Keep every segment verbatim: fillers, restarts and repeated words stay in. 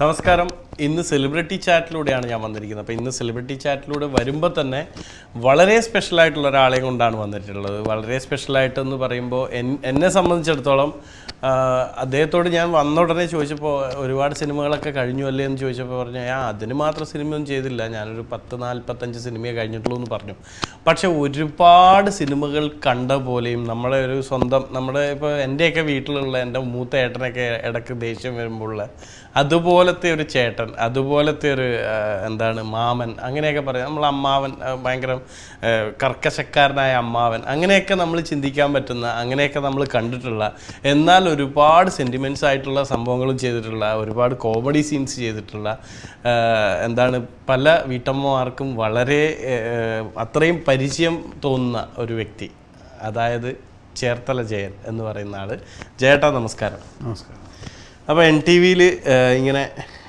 നമസ്കാരം. ഇന്ന് സെലിബ്രിറ്റി ചാറ്റിലൂടെയാണ് ഞാൻ വന്നിരിക്കുന്നത്. അപ്പോൾ ഇന്ന് സെലിബ്രിറ്റി ചാറ്റിലൂടെ വരുമ്പോൾ തന്നെ വളരെ സ്പെഷ്യലായിട്ടുള്ള ഒരാളെ കൊണ്ടാണ് വന്നിട്ടുള്ളത്. വളരെ സ്പെഷ്യലായിട്ടെന്ന് പറയുമ്പോൾ എന്നെ സംബന്ധിച്ചിടത്തോളം അദ്ദേഹത്തോട് ഞാൻ വന്ന ഉടനെ ചോദിച്ചപ്പോൾ ഒരുപാട് സിനിമകളൊക്കെ കഴിഞ്ഞു അല്ലേ എന്ന് ചോദിച്ചപ്പോൾ പറഞ്ഞു, ഞാൻ അതിന് മാത്രം സിനിമയൊന്നും ചെയ്തില്ല, ഞാനൊരു പത്ത് നാൽപ്പത്തഞ്ച് സിനിമയെ കഴിഞ്ഞിട്ടുള്ളൂ എന്ന് പറഞ്ഞു. പക്ഷെ ഒരുപാട് സിനിമകൾ കണ്ട പോലെയും നമ്മുടെ ഒരു സ്വന്തം നമ്മുടെ ഇപ്പോൾ എൻ്റെയൊക്കെ വീട്ടിലുള്ള എൻ്റെ മൂത്ത ഏട്ടനൊക്കെ ഇടയ്ക്ക് ദേഷ്യം വരുമ്പോഴുള്ള അതുപോലത്തെ ഒരു ചേട്ടൻ, അതുപോലത്തെ ഒരു എന്താണ് മാമൻ, അങ്ങനെയൊക്കെ പറയാം. നമ്മൾ അമ്മാവൻ, ഭയങ്കര കർക്കശക്കാരനായ അമ്മാവൻ, അങ്ങനെയൊക്കെ നമ്മൾ ചിന്തിക്കാൻ പറ്റുന്ന, അങ്ങനെയൊക്കെ നമ്മൾ കണ്ടിട്ടുള്ള, എന്നാൽ ഒരുപാട് സെൻറ്റിമെൻറ്റ്സ് ആയിട്ടുള്ള സംഭവങ്ങളും ചെയ്തിട്ടുള്ള, ഒരുപാട് കോമഡി സീൻസ് ചെയ്തിട്ടുള്ള, എന്താണ് പല വീട്ടമ്മമാർക്കും വളരെ അത്രയും പരിചയം തോന്നുന്ന ഒരു വ്യക്തി, അതായത് ചേർത്തല ജയൻ എന്ന് പറയുന്ന ആൾ. ജയേട്ടാ നമസ്കാരം. നമസ്കാരം. അപ്പോൾ എൻ ടി വിയിൽ ഇങ്ങനെ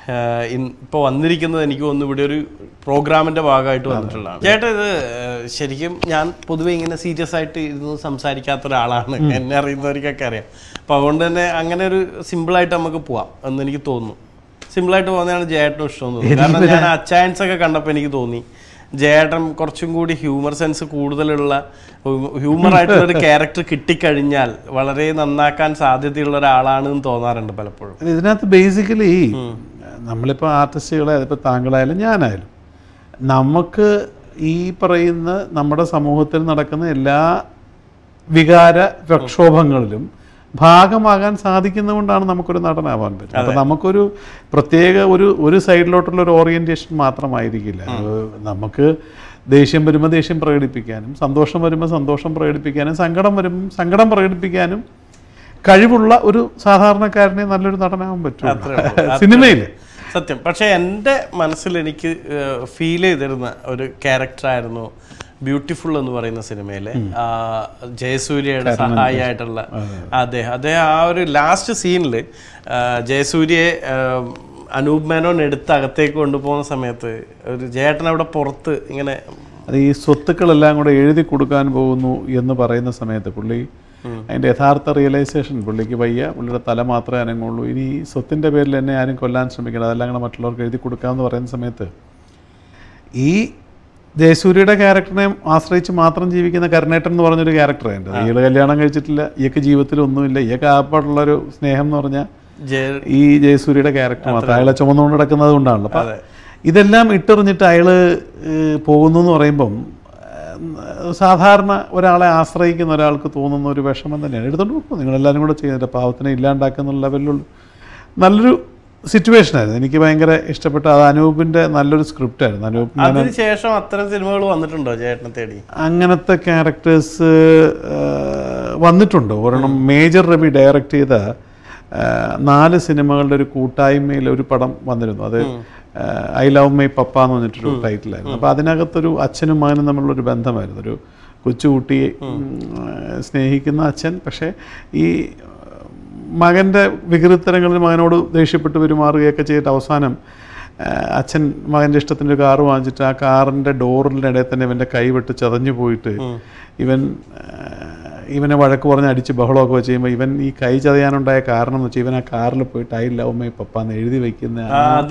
ഇപ്പോൾ വന്നിരിക്കുന്നത് എനിക്ക് തോന്നുന്നു ഇവിടെ ഒരു പ്രോഗ്രാമിൻ്റെ ഭാഗമായിട്ട് വന്നിട്ടുള്ളതാണ്. ചേട്ടാ, ഇത് ശരിക്കും ഞാൻ പൊതുവെ ഇങ്ങനെ സീരിയസ് ആയിട്ട് ഇരുന്ന് സംസാരിക്കാത്ത ഒരാളാണ്, എന്നെ അറിയുന്നവർക്കൊക്കെ അറിയാം. അപ്പോൾ അതുകൊണ്ട് തന്നെ അങ്ങനെ ഒരു സിമ്പിളായിട്ട് നമുക്ക് പോവാം എന്ന് എനിക്ക് തോന്നുന്നു. സിമ്പിളായിട്ട് പോകുന്നതാണ് ജയേട്ടനും ഇഷ്ടം തോന്നുന്നു. കാരണം ഞാൻ അച്ചായൻസ് ഒക്കെ കണ്ടപ്പോൾ എനിക്ക് തോന്നി ജയേട്ടൻ കുറച്ചും കൂടി ഹ്യൂമർ സെൻസ് കൂടുതലുള്ള, ഹ്യൂമർ ആയിട്ടുള്ള ഒരു ക്യാരക്ടർ കിട്ടിക്കഴിഞ്ഞാൽ വളരെ നന്നാക്കാൻ സാധ്യതയുള്ള ഒരാളാണെന്ന് തോന്നാറുണ്ട് പലപ്പോഴും. ഇതിനകത്ത് ബേസിക്കലി നമ്മളിപ്പോൾ ആർട്ടിസ്റ്റുകളെ, അതിപ്പോൾ താങ്കളായാലും ഞാനായാലും, നമുക്ക് ഈ പറയുന്ന നമ്മുടെ സമൂഹത്തിൽ നടക്കുന്ന എല്ലാ വികാര പ്രക്ഷോഭങ്ങളിലും ഭാഗമാകാൻ സാധിക്കുന്നതുകൊണ്ടാണ് നമുക്കൊരു നടനാവാൻ പറ്റും. അപ്പം നമുക്കൊരു പ്രത്യേക ഒരു ഒരു സൈഡിലോട്ടുള്ള ഒരു ഓറിയൻറ്റേഷൻ മാത്രമായിരിക്കില്ല. നമുക്ക് ദേഷ്യം വരുമ്പോൾ ദേഷ്യം പ്രകടിപ്പിക്കാനും, സന്തോഷം വരുമ്പോൾ സന്തോഷം പ്രകടിപ്പിക്കാനും, സങ്കടം വരുമ്പോൾ സങ്കടം പ്രകടിപ്പിക്കാനും കഴിവുള്ള ഒരു സാധാരണക്കാരനെ നല്ലൊരു നടനാവാൻ പറ്റും സിനിമയിൽ. സത്യം. പക്ഷേ എൻ്റെ മനസ്സിൽ എനിക്ക് ഫീൽ ചെയ്തിരുന്ന ഒരു ക്യാരക്ടറായിരുന്നു ബ്യൂട്ടിഫുൾ എന്ന് പറയുന്ന സിനിമയിലെ ജയസൂര്യയുടെ സഹായിയായിട്ടുള്ള അദ്ദേഹം. അദ്ദേഹം ആ ഒരു ലാസ്റ്റ് സീനിൽ ജയസൂര്യയെ അനൂപ് മേനോൻ എടുത്ത് അകത്തേക്ക് കൊണ്ടുപോകുന്ന സമയത്ത് ഒരു ജയേട്ടൻ അവിടെ പുറത്ത് ഇങ്ങനെ അത് ഈ സ്വത്തുക്കളെല്ലാം കൂടെ എഴുതി കൊടുക്കാൻ പോകുന്നു എന്ന് പറയുന്ന സമയത്ത് പുള്ളി അതിൻ്റെ യഥാർത്ഥ റിയലൈസേഷൻ പുള്ളിക്ക് വയ്യ, പുള്ളിയുടെ തല മാത്രമേ അനങ്ങുള്ളൂ, ഇനി സ്വത്തിൻ്റെ പേരിൽ എന്നെ ആരും കൊല്ലാൻ ശ്രമിക്കണം, അതെല്ലാം കൂടെ മറ്റുള്ളവർക്ക് എഴുതി കൊടുക്കാമെന്ന് പറയുന്ന സമയത്ത് ഈ ജയസൂര്യയുടെ ക്യാരക്ടറിനെ ആശ്രയിച്ച് മാത്രം ജീവിക്കുന്ന കരുണേട്ടൻ എന്ന് പറഞ്ഞൊരു ക്യാരക്ടറുണ്ട്. ഇയാൾ കല്യാണം കഴിച്ചിട്ടില്ല, ഇയൊക്കെ ജീവിതത്തിലൊന്നുമില്ല, ഇയൊക്കെ ആപ്പാടുള്ളൊരു സ്നേഹം എന്ന് പറഞ്ഞാൽ ഈ ജയസൂര്യയുടെ ക്യാരക്ടർ മാത്രം, അയാളെ ചുമന്നുകൊണ്ട് നടക്കുന്നത് കൊണ്ടാണല്ലോ. അപ്പം ഇതെല്ലാം ഇട്ടെറിഞ്ഞിട്ട് അയാൾ പോകുന്നു എന്ന് പറയുമ്പം സാധാരണ ഒരാളെ ആശ്രയിക്കുന്ന ഒരാൾക്ക് തോന്നുന്ന ഒരു വിഷമം തന്നെയാണ്. എടുത്തോണ്ട് പോകും, നിങ്ങളെല്ലാവരും കൂടെ ചെയ്യുന്നില്ല, പാവത്തിനെ ഇല്ലാണ്ടാക്കുന്ന ലെവലിലുള്ള നല്ലൊരു സിറ്റുവേഷനായിരുന്നു. എനിക്ക് ഭയങ്കര ഇഷ്ടപ്പെട്ട അത് അനൂപിന്റെ നല്ലൊരു സ്ക്രിപ്റ്റ് ആയിരുന്നു. അനൂപ് അതിനുശേഷം അത്തരം സിനിമകൾ വന്നിട്ടുണ്ടോ ചേട്ടനെ തേടി? അങ്ങനത്തെ ക്യാരക്ടേഴ്സ് വന്നിട്ടുണ്ട്. ഒരെണ്ണം മേജർ രവി ഡയറക്റ്റ് ചെയ്ത നാല് സിനിമകളുടെ ഒരു കൂട്ടായ്മയിൽ ഒരു പടം വന്നിരുന്നു. അത് ഐ ലവ് മൈ പപ്പ എന്ന് പറഞ്ഞിട്ടൊരു ടൈറ്റിലായിരുന്നു. അപ്പോൾ അതിനകത്തൊരു അച്ഛനും മകനും തമ്മിലുള്ളൊരു ബന്ധമായിരുന്നു. ഒരു കൊച്ചുകുട്ടിയെ സ്നേഹിക്കുന്ന അച്ഛൻ, പക്ഷേ ഈ മകൻ്റെ വികൃതരങ്ങളിൽ മകനോട് ദേഷ്യപ്പെട്ട് പെരുമാറുകയൊക്കെ ചെയ്തിട്ട് അവസാനം അച്ഛൻ മകൻ്റെ ഇഷ്ടത്തിൻ്റെ ഒരു കാറ് വാങ്ങിച്ചിട്ട് ആ കാറിൻ്റെ ഡോറിനിടയിൽ തന്നെ ഇവൻ്റെ കൈവിട്ട് ചതഞ്ഞു പോയിട്ട് ഇവൻ ഇവനെ വഴക്ക് പറഞ്ഞ് അടിച്ച് ബഹളമൊക്കെ വെച്ച് ചെയ്യുമ്പോൾ ഇവൻ ഈ കൈ ചതയാനുണ്ടായ കാരണം എന്ന് വെച്ചാൽ ഇവൻ ആ കാറിൽ പോയിട്ട് ഐ ലവ് മൈ പപ്പ എന്ന് എഴുതി വയ്ക്കുന്ന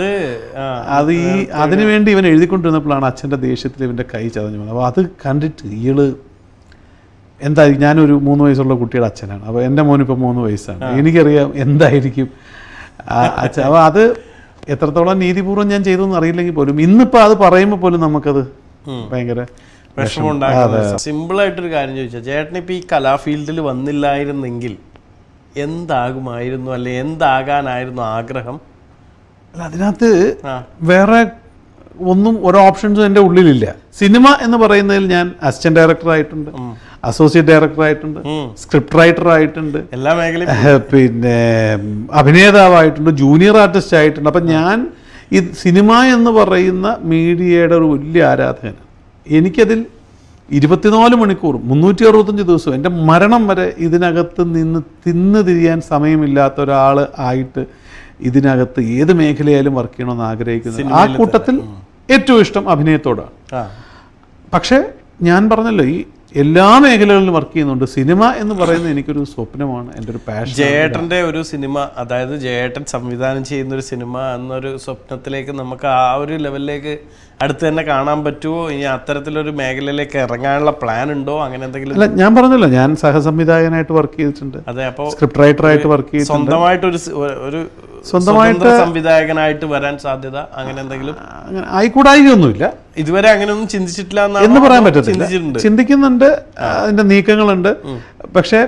അത് ഈ അതിനു വേണ്ടി ഇവൻ എഴുതിക്കൊണ്ടിരുന്നപ്പോഴാണ് അച്ഛൻ്റെ ദേഷ്യത്തിൽ ഇവൻ്റെ കൈ ചതഞ്ഞു പോകുന്നത്. അപ്പോൾ അത് കണ്ടിട്ട് ഇയാള് എന്തായിരിക്കും, ഞാനൊരു മൂന്ന് വയസ്സുള്ള കുട്ടിയുടെ അച്ഛനാണ്, അപ്പോൾ എൻ്റെ മോനിപ്പോൾ മൂന്ന് വയസ്സാണ്, എനിക്കറിയാം എന്തായിരിക്കും അച്ഛൻ. അപ്പോൾ അത് എത്രത്തോളം നീതിപൂർവ്വം ഞാൻ ചെയ്തൊന്നും അറിയില്ലെങ്കിൽ പോലും ഇന്നിപ്പോൾ അത് പറയുമ്പോൾ പോലും നമുക്കത് ഭയങ്കര വിഷമമുണ്ടാകും. സിമ്പിളായിട്ടൊരു കാര്യം ചോദിച്ചാൽ, ചേട്ടനിപ്പോൾ ഈ കലാ ഫീൽഡിൽ വന്നില്ലായിരുന്നെങ്കിൽ എന്താകുമായിരുന്നു, അല്ലെ എന്താകാനായിരുന്നു ആഗ്രഹം? അല്ല, അതിനകത്ത് വേറെ ഒന്നും ഒരു ഓപ്ഷൻസും എൻ്റെ ഉള്ളിലില്ല. സിനിമ എന്ന് പറയുന്നതിൽ ഞാൻ അസിസ്റ്റന്റ് ഡയറക്ടർ ആയിട്ടുണ്ട്, അസോസിയേറ്റ് ഡയറക്ടർ ആയിട്ടുണ്ട്, സ്ക്രിപ്റ്റ് റൈറ്റർ ആയിട്ടുണ്ട്, എല്ലാ മേഖലയും, പിന്നെ അഭിനേതാവായിട്ടുണ്ട്, ജൂനിയർ ആർട്ടിസ്റ്റ് ആയിട്ടുണ്ട്. അപ്പം ഞാൻ ഈ സിനിമ എന്ന് പറയുന്ന മീഡിയയുടെ ഒരു വലിയ ആരാധകനാണ്. എനിക്കതിൽ ഇരുപത്തിനാല് മണിക്കൂറും മുന്നൂറ്റി അറുപത്തഞ്ച് ദിവസവും എൻ്റെ മരണം വരെ ഇതിനകത്ത് നിന്ന് തിന്ന് തിരിയാൻ സമയമില്ലാത്ത ഒരാൾ ആയിട്ട് ഇതിനകത്ത് ഏത് മേഖലയായാലും വർക്ക് ചെയ്യണമെന്ന് ആഗ്രഹിക്കുന്നത്. ആ കൂട്ടത്തിൽ ഏറ്റവും ഇഷ്ടം അഭിനയത്തോടാണ്. പക്ഷേ ഞാൻ പറഞ്ഞല്ലോ, ഈ എല്ലാ മേഖലകളിലും വർക്ക് ചെയ്യുന്നുണ്ട്. സിനിമ എന്ന് പറയുന്നത് എനിക്കൊരു സ്വപ്നമാണ്, എൻ്റെ ഒരു പാഷൻ. ജയേട്ടൻ്റെ ഒരു സിനിമ, അതായത് ജയേട്ടൻ സംവിധാനം ചെയ്യുന്ന ഒരു സിനിമ എന്നൊരു സ്വപ്നത്തിലേക്ക് നമുക്ക് ആ ഒരു ലെവലിലേക്ക് അടുത്ത് തന്നെ കാണാൻ പറ്റുമോ? ഇനി അത്തരത്തിലൊരു മേഖലയിലേക്ക് ഇറങ്ങാനുള്ള പ്ലാൻ ഉണ്ടോ? അങ്ങനെ എന്തെങ്കിലും? അല്ല, ഞാൻ പറഞ്ഞല്ലോ, ഞാൻ സഹസംവിധായകനായിട്ട് വർക്ക് ചെയ്തിട്ടുണ്ട്. അതെ, അപ്പോൾ സ്ക്രിപ്റ്റ് റൈറ്ററായിട്ട് വർക്ക് ചെയ്തിട്ടുണ്ട്. സ്വന്തമായിട്ടൊരു ഒരു സ്വന്തമായിട്ട് സംവിധായകനായിട്ട് വരാൻ സാധ്യത അങ്ങനെ എന്തെങ്കിലും അങ്ങനെ ആയിക്കൂടായികയൊന്നുമില്ല. ഇതുവരെ അങ്ങനെയൊന്നും ചിന്തിച്ചിട്ടില്ല എന്ന് പറയാൻ പറ്റത്തില്ല. ചിന്തിക്കുന്നുണ്ട്, അതിന്റെ നീക്കങ്ങളുണ്ട്. പക്ഷെ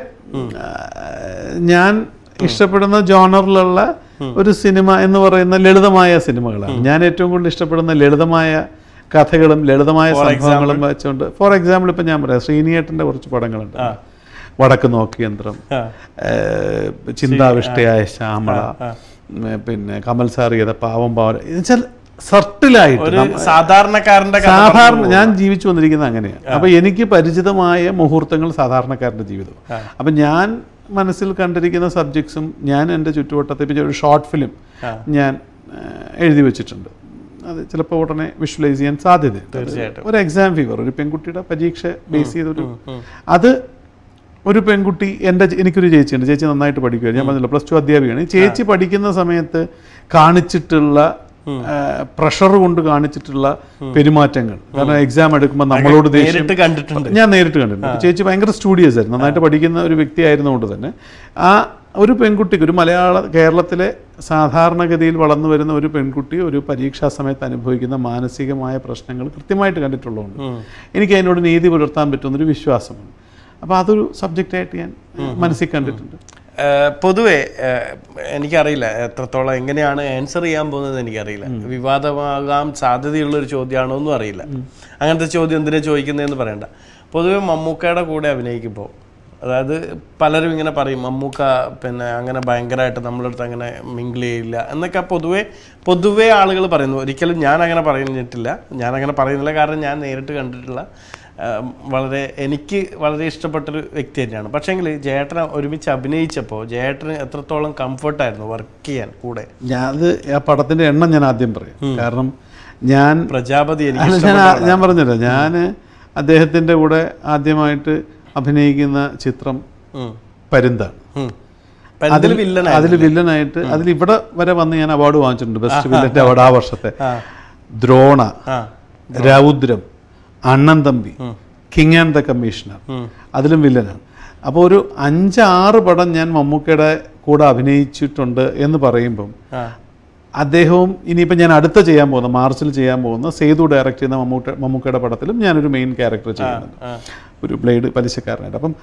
ഞാൻ ഇഷ്ടപ്പെടുന്ന ജോണറിലുള്ള ഒരു സിനിമ എന്ന് പറയുന്ന ലളിതമായ സിനിമകളാണ്. ഞാൻ ഏറ്റവും കൂടുതൽ ഇഷ്ടപ്പെടുന്ന ലളിതമായ കഥകളും ലളിതമായ സംഭവങ്ങളും വെച്ചുകൊണ്ട്, ഫോർ എക്സാമ്പിൾ ഇപ്പം ഞാൻ പറയാം, ശ്രീനിയേട്ടൻ്റെ കുറച്ച് പടങ്ങളുണ്ട്. വടക്ക് നോക്കി യന്ത്രം, ചിന്താവിഷ്ടയായ ശ്യാമള, പിന്നെ കമൽ സാർ ചെയ്ത പാവം പാവം, എന്നുവെച്ചാൽ സർട്ടിലായിട്ട് സാധാരണക്കാരൻ്റെ സാധാരണ ഞാൻ ജീവിച്ചു വന്നിരിക്കുന്നത് അങ്ങനെയാണ്. അപ്പൊ എനിക്ക് പരിചിതമായ മുഹൂർത്തങ്ങൾ സാധാരണക്കാരൻ്റെ ജീവിതം. അപ്പൊ ഞാൻ മനസ്സിൽ കണ്ടിരിക്കുന്ന സബ്ജക്ട്സും ഞാൻ എൻ്റെ ചുറ്റുവട്ടത്തെ പറ്റി ഒരു ഷോർട്ട് ഫിലിം ഞാൻ എഴുതി വെച്ചിട്ടുണ്ട്. അത് ചിലപ്പോൾ ഉടനെ വിഷ്വലൈസ് ചെയ്യാൻ സാധ്യതയുണ്ട്. ഒരു എക്സാം ഫീവർ, ഒരു പെൺകുട്ടിയുടെ പരീക്ഷ ബേസ് ചെയ്തൊരു, അത് ഒരു പെൺകുട്ടി, എൻ്റെ എനിക്കൊരു ചേച്ചിയുണ്ട്, ചേച്ചി നന്നായിട്ട് പഠിക്കുകയാണ്, ഞാൻ പറഞ്ഞില്ല പ്ലസ് ടു അധ്യാപികയാണ്. ചേച്ചി പഠിക്കുന്ന സമയത്ത് കാണിച്ചിട്ടുള്ള പ്രഷർ കൊണ്ട് കാണിച്ചിട്ടുള്ള പെരുമാറ്റങ്ങൾ, കാരണം എക്സാം എടുക്കുമ്പോൾ നമ്മളോട് ദേഷ്യം കണ്ടിട്ടുണ്ട്, ഞാൻ നേരിട്ട് കണ്ടിട്ടുണ്ട്. ചേച്ചി ഭയങ്കര സ്റ്റുഡിയസ് ആയിരുന്നു, നന്നായിട്ട് പഠിക്കുന്ന ഒരു വ്യക്തി ആയിരുന്നുകൊണ്ട് തന്നെ ആ ഒരു പെൺകുട്ടിക്ക്, ഒരു മലയാള കേരളത്തിലെ സാധാരണഗതിയിൽ വളർന്നു വരുന്ന ഒരു പെൺകുട്ടി ഒരു പരീക്ഷാ സമയത്ത് അനുഭവിക്കുന്ന മാനസികമായ പ്രശ്നങ്ങൾ കൃത്യമായിട്ട് കണ്ടിട്ടുള്ളതുകൊണ്ട് എനിക്ക് അതിനോട് നീതി പുലർത്താൻ പറ്റുന്നൊരു വിശ്വാസമുണ്ട്. അപ്പോൾ അതൊരു സബ്ജക്റ്റായിട്ട് ഞാൻ മനസ്സിൽ കണ്ടിട്ടുണ്ട്. പൊതുവെ എനിക്കറിയില്ല എത്രത്തോളം എങ്ങനെയാണ് ആൻസർ ചെയ്യാൻ പോകുന്നത് എനിക്കറിയില്ല. വിവാദമാകാൻ സാധ്യതയുള്ളൊരു ചോദ്യമാണോ എന്നും അറിയില്ല. അങ്ങനത്തെ ചോദ്യം എന്തിനാ ചോദിക്കുന്നതെന്ന് പറയണ്ട. പൊതുവെ മമ്മൂക്കയുടെ കൂടെ അഭിനയിക്കുമ്പോൾ, അതായത് പലരും ഇങ്ങനെ പറയും മമ്മൂക്ക പിന്നെ അങ്ങനെ ഭയങ്കരമായിട്ട് നമ്മളടുത്ത് അങ്ങനെ മിങ്കിൾ ചെയ്യില്ല എന്നൊക്കെ പൊതുവെ പൊതുവെ ആളുകൾ പറയുന്നു. ഒരിക്കലും ഞാൻ അങ്ങനെ പറഞ്ഞിട്ടില്ല, ഞാനങ്ങനെ പറയുന്നില്ല. കാരണം ഞാൻ നേരിട്ട് കണ്ടിട്ടുള്ള വളരെ എനിക്ക് വളരെ ഇഷ്ടപ്പെട്ടൊരു വ്യക്തി തന്നെയാണ്. പക്ഷേങ്കിൽ ജയേട്ടനെ ഒരുമിച്ച് അഭിനയിച്ചപ്പോൾ ജയേട്ടന് എത്രത്തോളം കംഫർട്ടായിരുന്നു വർക്ക് ചെയ്യാൻ കൂടെ? ഞാൻ അത് ആ പടത്തിൻ്റെ എണ്ണം ഞാൻ ആദ്യം പറയും. കാരണം ഞാൻ പ്രജാപതി ഞാൻ പറഞ്ഞല്ലോ, ഞാൻ അദ്ദേഹത്തിൻ്റെ കൂടെ ആദ്യമായിട്ട് അഭിനയിക്കുന്ന ചിത്രം പരുന്താണ്. അതിൽ വില്ലനായിട്ട്, അതിൽ ഇവിടെ വരെ വന്ന് ഞാൻ അവാർഡ് വാങ്ങിച്ചിട്ടുണ്ട്, ബെസ്റ്റ് വില്ലൻ്റെ അവാർഡ് ആ വർഷത്തെ. Drona, Raudram, Annan Thampi, king and the commissioner, അതിലും വില്ലനാണ്. അപ്പോൾ ഒരു അഞ്ചാറ് പടം ഞാൻ മമ്മൂക്കയുടെ കൂടെ അഭിനയിച്ചിട്ടുണ്ട് എന്ന് പറയുമ്പം അദ്ദേഹവും ഇനിയിപ്പോൾ ഞാൻ അടുത്ത ചെയ്യാൻ പോകുന്ന മാർച്ചിൽ ചെയ്യാൻ പോകുന്ന സേതു ഡയറക്റ്റ് ചെയ്യുന്ന മമ്മൂക്ക മമ്മൂക്കയുടെ പടത്തിലും ഞാനൊരു മെയിൻ ക്യാരക്ടർ ചെയ്യുന്നുണ്ട്, ഒരു ബ്ലേഡ് പലിശക്കാരനായിട്ട്. അപ്പം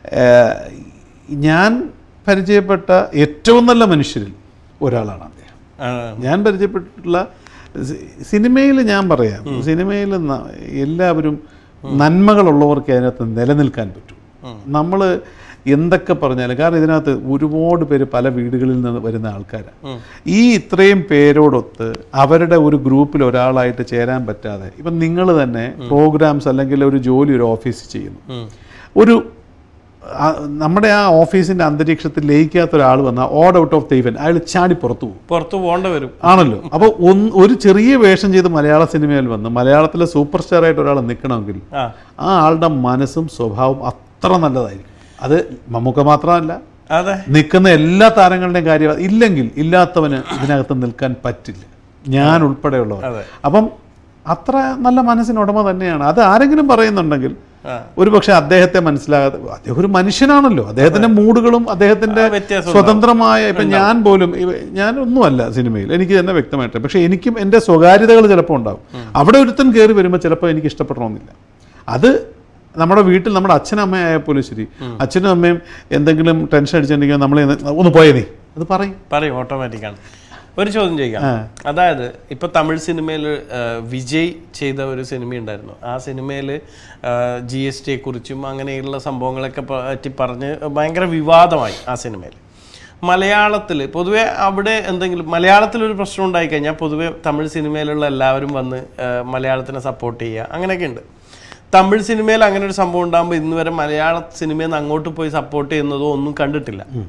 ഞാൻ പരിചയപ്പെട്ട ഏറ്റവും നല്ല മനുഷ്യരിൽ ഒരാളാണ് അദ്ദേഹം. ഞാൻ പരിചയപ്പെട്ടിട്ടുള്ള സിനിമയിൽ ഞാൻ പറയാം, സിനിമയിൽ എല്ലാവരും നന്മകളുള്ളവർക്ക് അതിനകത്ത് നിലനിൽക്കാൻ പറ്റും. നമ്മൾ എന്തൊക്കെ പറഞ്ഞാലും, കാരണം ഇതിനകത്ത് ഒരുപാട് പേര് പല വീടുകളിൽ നിന്ന് വരുന്ന ആൾക്കാരാണ്. ഈ ഇത്രയും പേരോടൊത്ത് അവരുടെ ഒരു ഗ്രൂപ്പിൽ ഒരാളായിട്ട് ചേരാൻ പറ്റാതെ, ഇപ്പം നിങ്ങൾ തന്നെ പ്രോഗ്രാംസ് അല്ലെങ്കിൽ ഒരു ജോലി ഒരു ഓഫീസിൽ ചെയ്യുന്നു, ഒരു നമ്മുടെ ആ ഓഫീസിന്റെ അന്തരീക്ഷത്തിൽ ലയിക്കാത്ത ഒരാൾ വന്നാൽ odd out of the event അയാൾ ചാടി പുറത്തു പോകും, പുറത്തു പോകേണ്ട വരും ആണല്ലോ. അപ്പോൾ ഒരു ചെറിയ വേഷം ചെയ്ത് മലയാള സിനിമയിൽ വന്ന് മലയാളത്തിലെ സൂപ്പർ സ്റ്റാർ ആയിട്ട് ഒരാൾ നിൽക്കണമെങ്കിൽ ആ ആളുടെ മനസ്സും സ്വഭാവവും അത്ര നല്ലതായിരിക്കും. അത് മമ്മൂക്ക മാത്രമല്ല, നിൽക്കുന്ന എല്ലാ താരങ്ങളുടെയും കാര്യം. ഇല്ലെങ്കിൽ ഇല്ലാത്തവന് ഇതിനകത്ത് നിൽക്കാൻ പറ്റില്ല, ഞാൻ ഉൾപ്പെടെയുള്ളവർ. അപ്പം അത്ര നല്ല മനസ്സിന് ഉടമ തന്നെയാണ്. അത് ആരെങ്കിലും പറയുന്നുണ്ടെങ്കിൽ ഒരു പക്ഷെ അദ്ദേഹത്തെ മനസ്സിലാകാതെ, അദ്ദേഹം ഒരു മനുഷ്യനാണല്ലോ, അദ്ദേഹത്തിന്റെ മൂഡുകളും അദ്ദേഹത്തിന്റെ സ്വതന്ത്രമായ, ഇപ്പൊ ഞാൻ പോലും ഞാനൊന്നുമല്ല സിനിമയിൽ, എനിക്ക് തന്നെ വ്യക്തമായിട്ട്, പക്ഷെ എനിക്കും എൻ്റെ സ്വകാര്യതകൾ ചിലപ്പോൾ ഉണ്ടാവും. അവിടെ ഒരുത്തൻ കയറി വരുമ്പോൾ ചിലപ്പോൾ എനിക്ക് ഇഷ്ടപ്പെടണമെന്നില്ല. അത് നമ്മുടെ വീട്ടിൽ നമ്മുടെ അച്ഛനും അമ്മയായ പോലും ശരി, അച്ഛനും അമ്മയും എന്തെങ്കിലും ടെൻഷൻ അടിച്ചിട്ടുണ്ടെങ്കിൽ നമ്മളെ ഒന്ന് പോയേ നീ അത് പറയും പറയും ഓട്ടോമാറ്റിക്കാണ്. ഒരു ചോദ്യം ചോദിക്കാം, അതായത് ഇപ്പൊ തമിഴ് സിനിമയിൽ വിജയ് ചെയ്ത ഒരു സിനിമ ഉണ്ടായിരുന്നു. ആ സിനിമയിൽ ജി എസ് ടിയെ കുറിച്ചും അങ്ങനെയുള്ള സംഭവങ്ങളൊക്കെ പറ്റി പറഞ്ഞ് ഭയങ്കര വിവാദമായി ആ സിനിമയിൽ. മലയാളത്തിൽ പൊതുവെ അവിടെ എന്തെങ്കിലും മലയാളത്തിലൊരു പ്രശ്നം ഉണ്ടായിക്കഴിഞ്ഞാൽ പൊതുവെ തമിഴ് സിനിമയിലുള്ള എല്ലാവരും വന്ന് മലയാളത്തിനെ സപ്പോർട്ട് ചെയ്യുക അങ്ങനെയൊക്കെ ഉണ്ട്. തമിഴ് സിനിമയിൽ അങ്ങനെ ഒരു സംഭവം ഉണ്ടാകുമ്പോൾ ഇന്ന് വരെ മലയാള സിനിമയിൽ നിന്ന് അങ്ങോട്ട് പോയി സപ്പോർട്ട് ചെയ്യുന്നതോ ഒന്നും കണ്ടിട്ടില്ല.